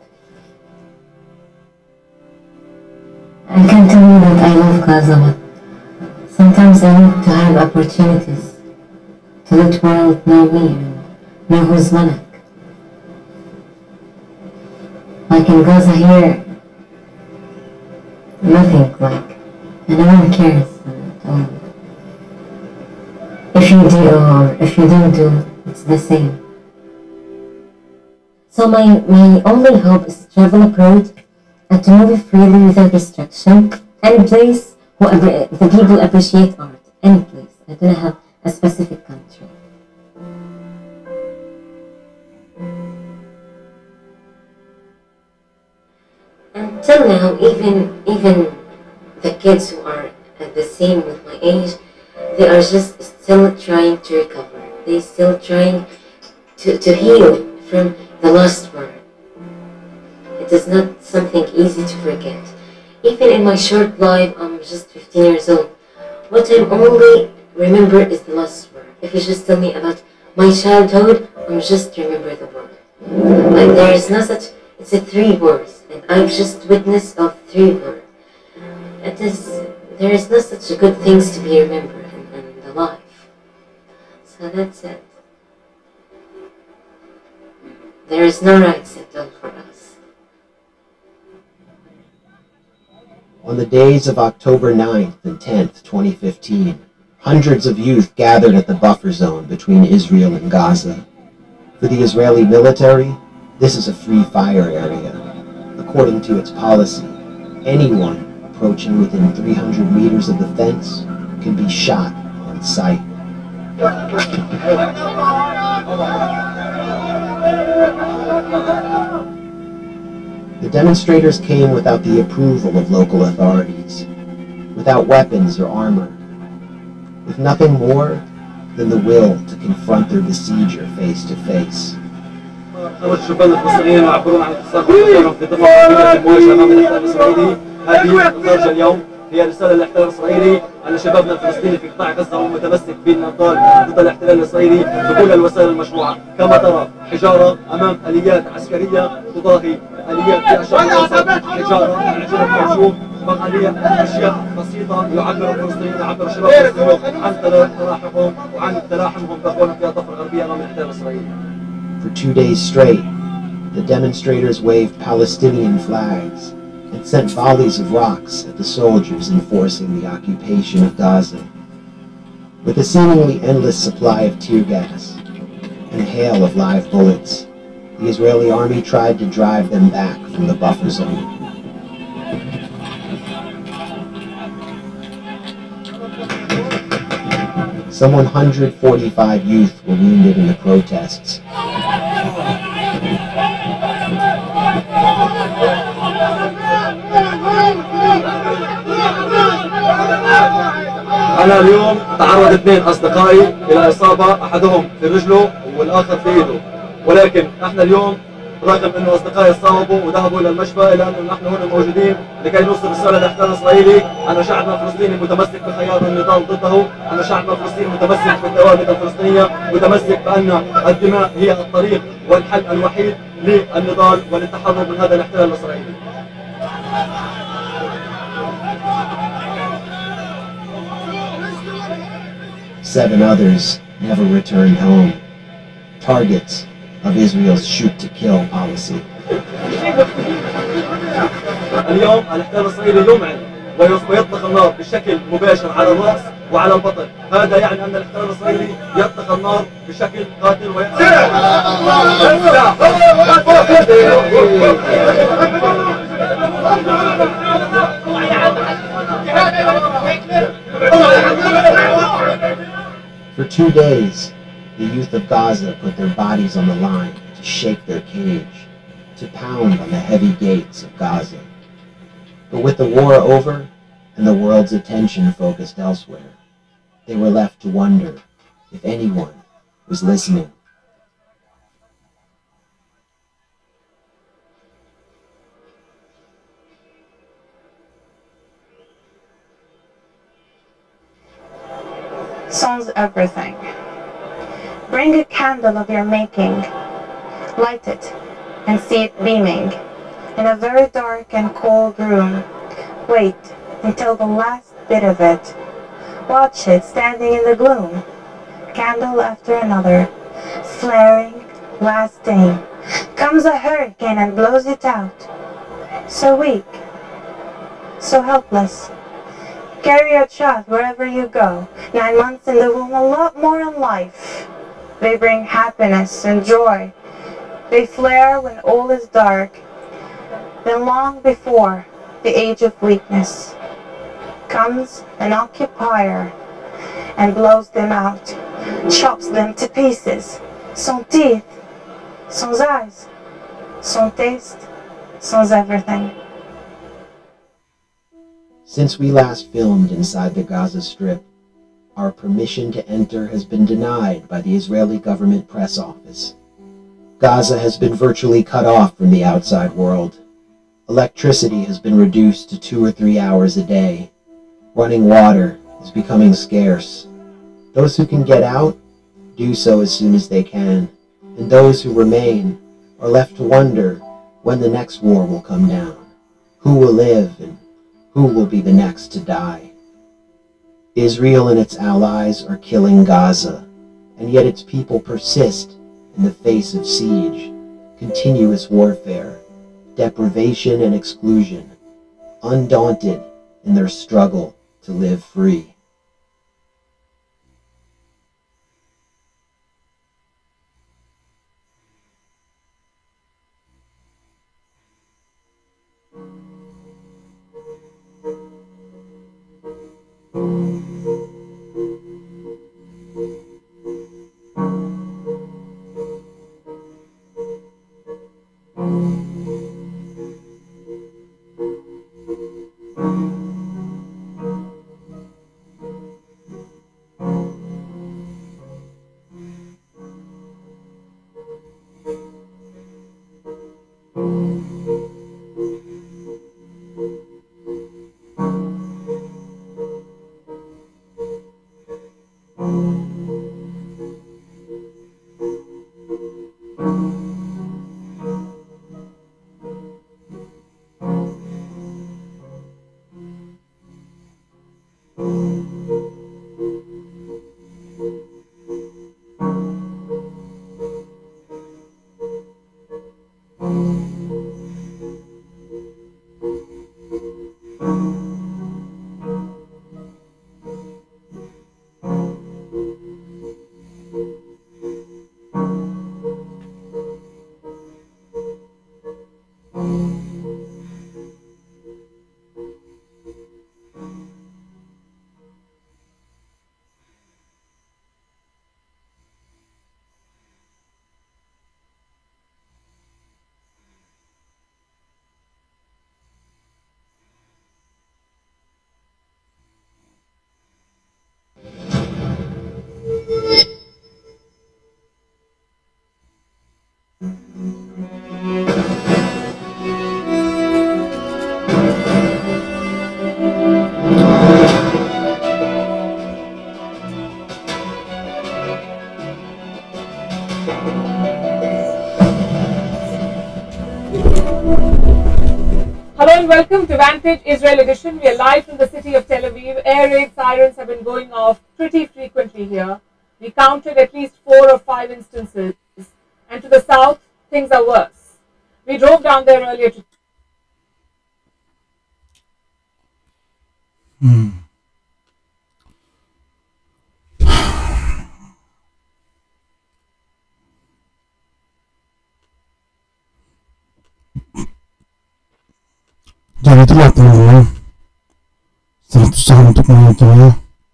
I can't tell you that I love Gaza, but sometimes I need to have opportunities to let the world know me and know who's Malak. Like in Gaza here, nothing like, and no one cares at all. If you do or if you don't do, it's the same. So my, my only hope is to travel abroad and to move freely without restriction, any place where the people appreciate art, any place. I don't have a specific country. Until now, even even the kids who are at the same with my age, they are just still trying to recover. They're still trying to, to heal from the lost word. It is not something easy to forget. Even in my short life, I'm just fifteen years old. What I only remember is the lost word. If you just tell me about my childhood, I'm just remember the word. Like there is no such, it's a three words, and I've just witnessed of three words. It is, there is no such good things to be remembered in, in the life. So that's it. There is no right settled for us. On the days of October ninth and tenth, twenty fifteen, hundreds of youth gathered at the buffer zone between Israel and Gaza. For the Israeli military, this is a free fire area. According to its policy, anyone approaching within three hundred meters of the fence can be shot on sight. The demonstrators came without the approval of local authorities, without weapons or armor, with nothing more than the will to confront their besieger face to face. خرج الشبان الفلسطينيين يعبرون عن اتصالهم في ضمن المواجهه امام الاحتلال الاسرائيلي. هذه الخارج اليوم هي رساله للاحتلال الاسرائيلي ان شبابنا الفلسطيني في قطاع غزه هو متمسك بالنضال ضد الاحتلال الاسرائيلي بكل الوسائل المشروعه. كما ترى حجاره امام اليات عسكريه تضاهي اليات في اشهر حجاره حجاره هجوم بقاليه اشياء بسيطه يعبر الفلسطينيين يعبر شباب الفلسطينيين عن تلاحمهم وعن تلاحمهم باخوانهم في الضفه الغربيه امام الاحتلال الاسرائيلي. For two days straight, the demonstrators waved Palestinian flags and sent volleys of rocks at the soldiers enforcing the occupation of Gaza. With a seemingly endless supply of tear gas and a hail of live bullets, the Israeli army tried to drive them back from the buffer zone. Some one hundred forty-five youth were wounded in the protests. أنا اليوم تعرض اثنين أصدقائي إلى إصابة، أحدهم في رجله والآخر في إيده، ولكن احنا اليوم رغم انه اصدقائي صابوا وذهبوا الى المشفى الا انه نحن هنا موجودين لكي نوصل رساله للاحتلال الاسرائيلي ان شعبنا الفلسطيني متمسك بخيار النضال ضده، ان شعبنا الفلسطيني متمسك بالثوابت الفلسطينيه، متمسك بان الدماء هي الطريق والحل الوحيد للنضال وللتحرر من هذا الاحتلال الاسرائيلي. Seven others never returned home, targets of Israel's shoot-to-kill policy. اليوم الاحتلال الاسرائيلي يمعن ويطلق النار بشكل مباشر على الراس وعلى البطن، هذا يعني ان الاحتلال الاسرائيلي يطلق النار بشكل قاتل For two days, the youth of Gaza put their bodies on the line to shake their cage, to pound on the heavy gates of Gaza. But with the war over and the world's attention focused elsewhere, they were left to wonder if anyone was listening. Sun's everything. Bring a candle of your making, light it, and see it beaming. In a very dark and cold room, wait until the last bit of it. Watch it standing in the gloom, candle after another, flaring, lasting. Comes a hurricane and blows it out. So weak, so helpless. Carry your child wherever you go. Nine months in the womb, a lot more in life. They bring happiness and joy. They flare when all is dark. Then long before the age of weakness comes an occupier and blows them out, chops them to pieces. Sans teeth, sans eyes, sans taste, sans everything. Since we last filmed inside the Gaza Strip, our permission to enter has been denied by the Israeli government press office. Gaza has been virtually cut off from the outside world. Electricity has been reduced to two or three hours a day. Running water is becoming scarce. Those who can get out do so as soon as they can, and those who remain are left to wonder when the next war will come down, who will live and who will be the next to die. Israel and its allies are killing Gaza, and yet its people persist in the face of siege, continuous warfare, deprivation and exclusion, undaunted in their struggle to live free. Hello and welcome to Vantage Israel Edition. We are live from the city of Tel Aviv. Air raid sirens have been going off pretty frequently here. We counted at least four or five instances. And to the south, things are worse. We drove down there earlier today. Hmm. Jadi itulah teman-teman, sangat susah untuk menghitungnya,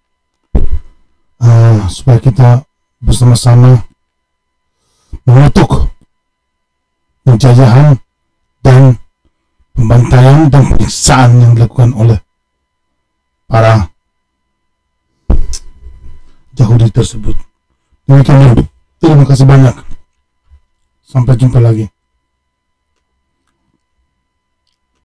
uh, supaya kita bersama-sama mengutuk penjajahan dan pembantaian dan penyiksaan yang dilakukan oleh para Yahudi tersebut. Demikian, terima kasih banyak. Sampai jumpa lagi.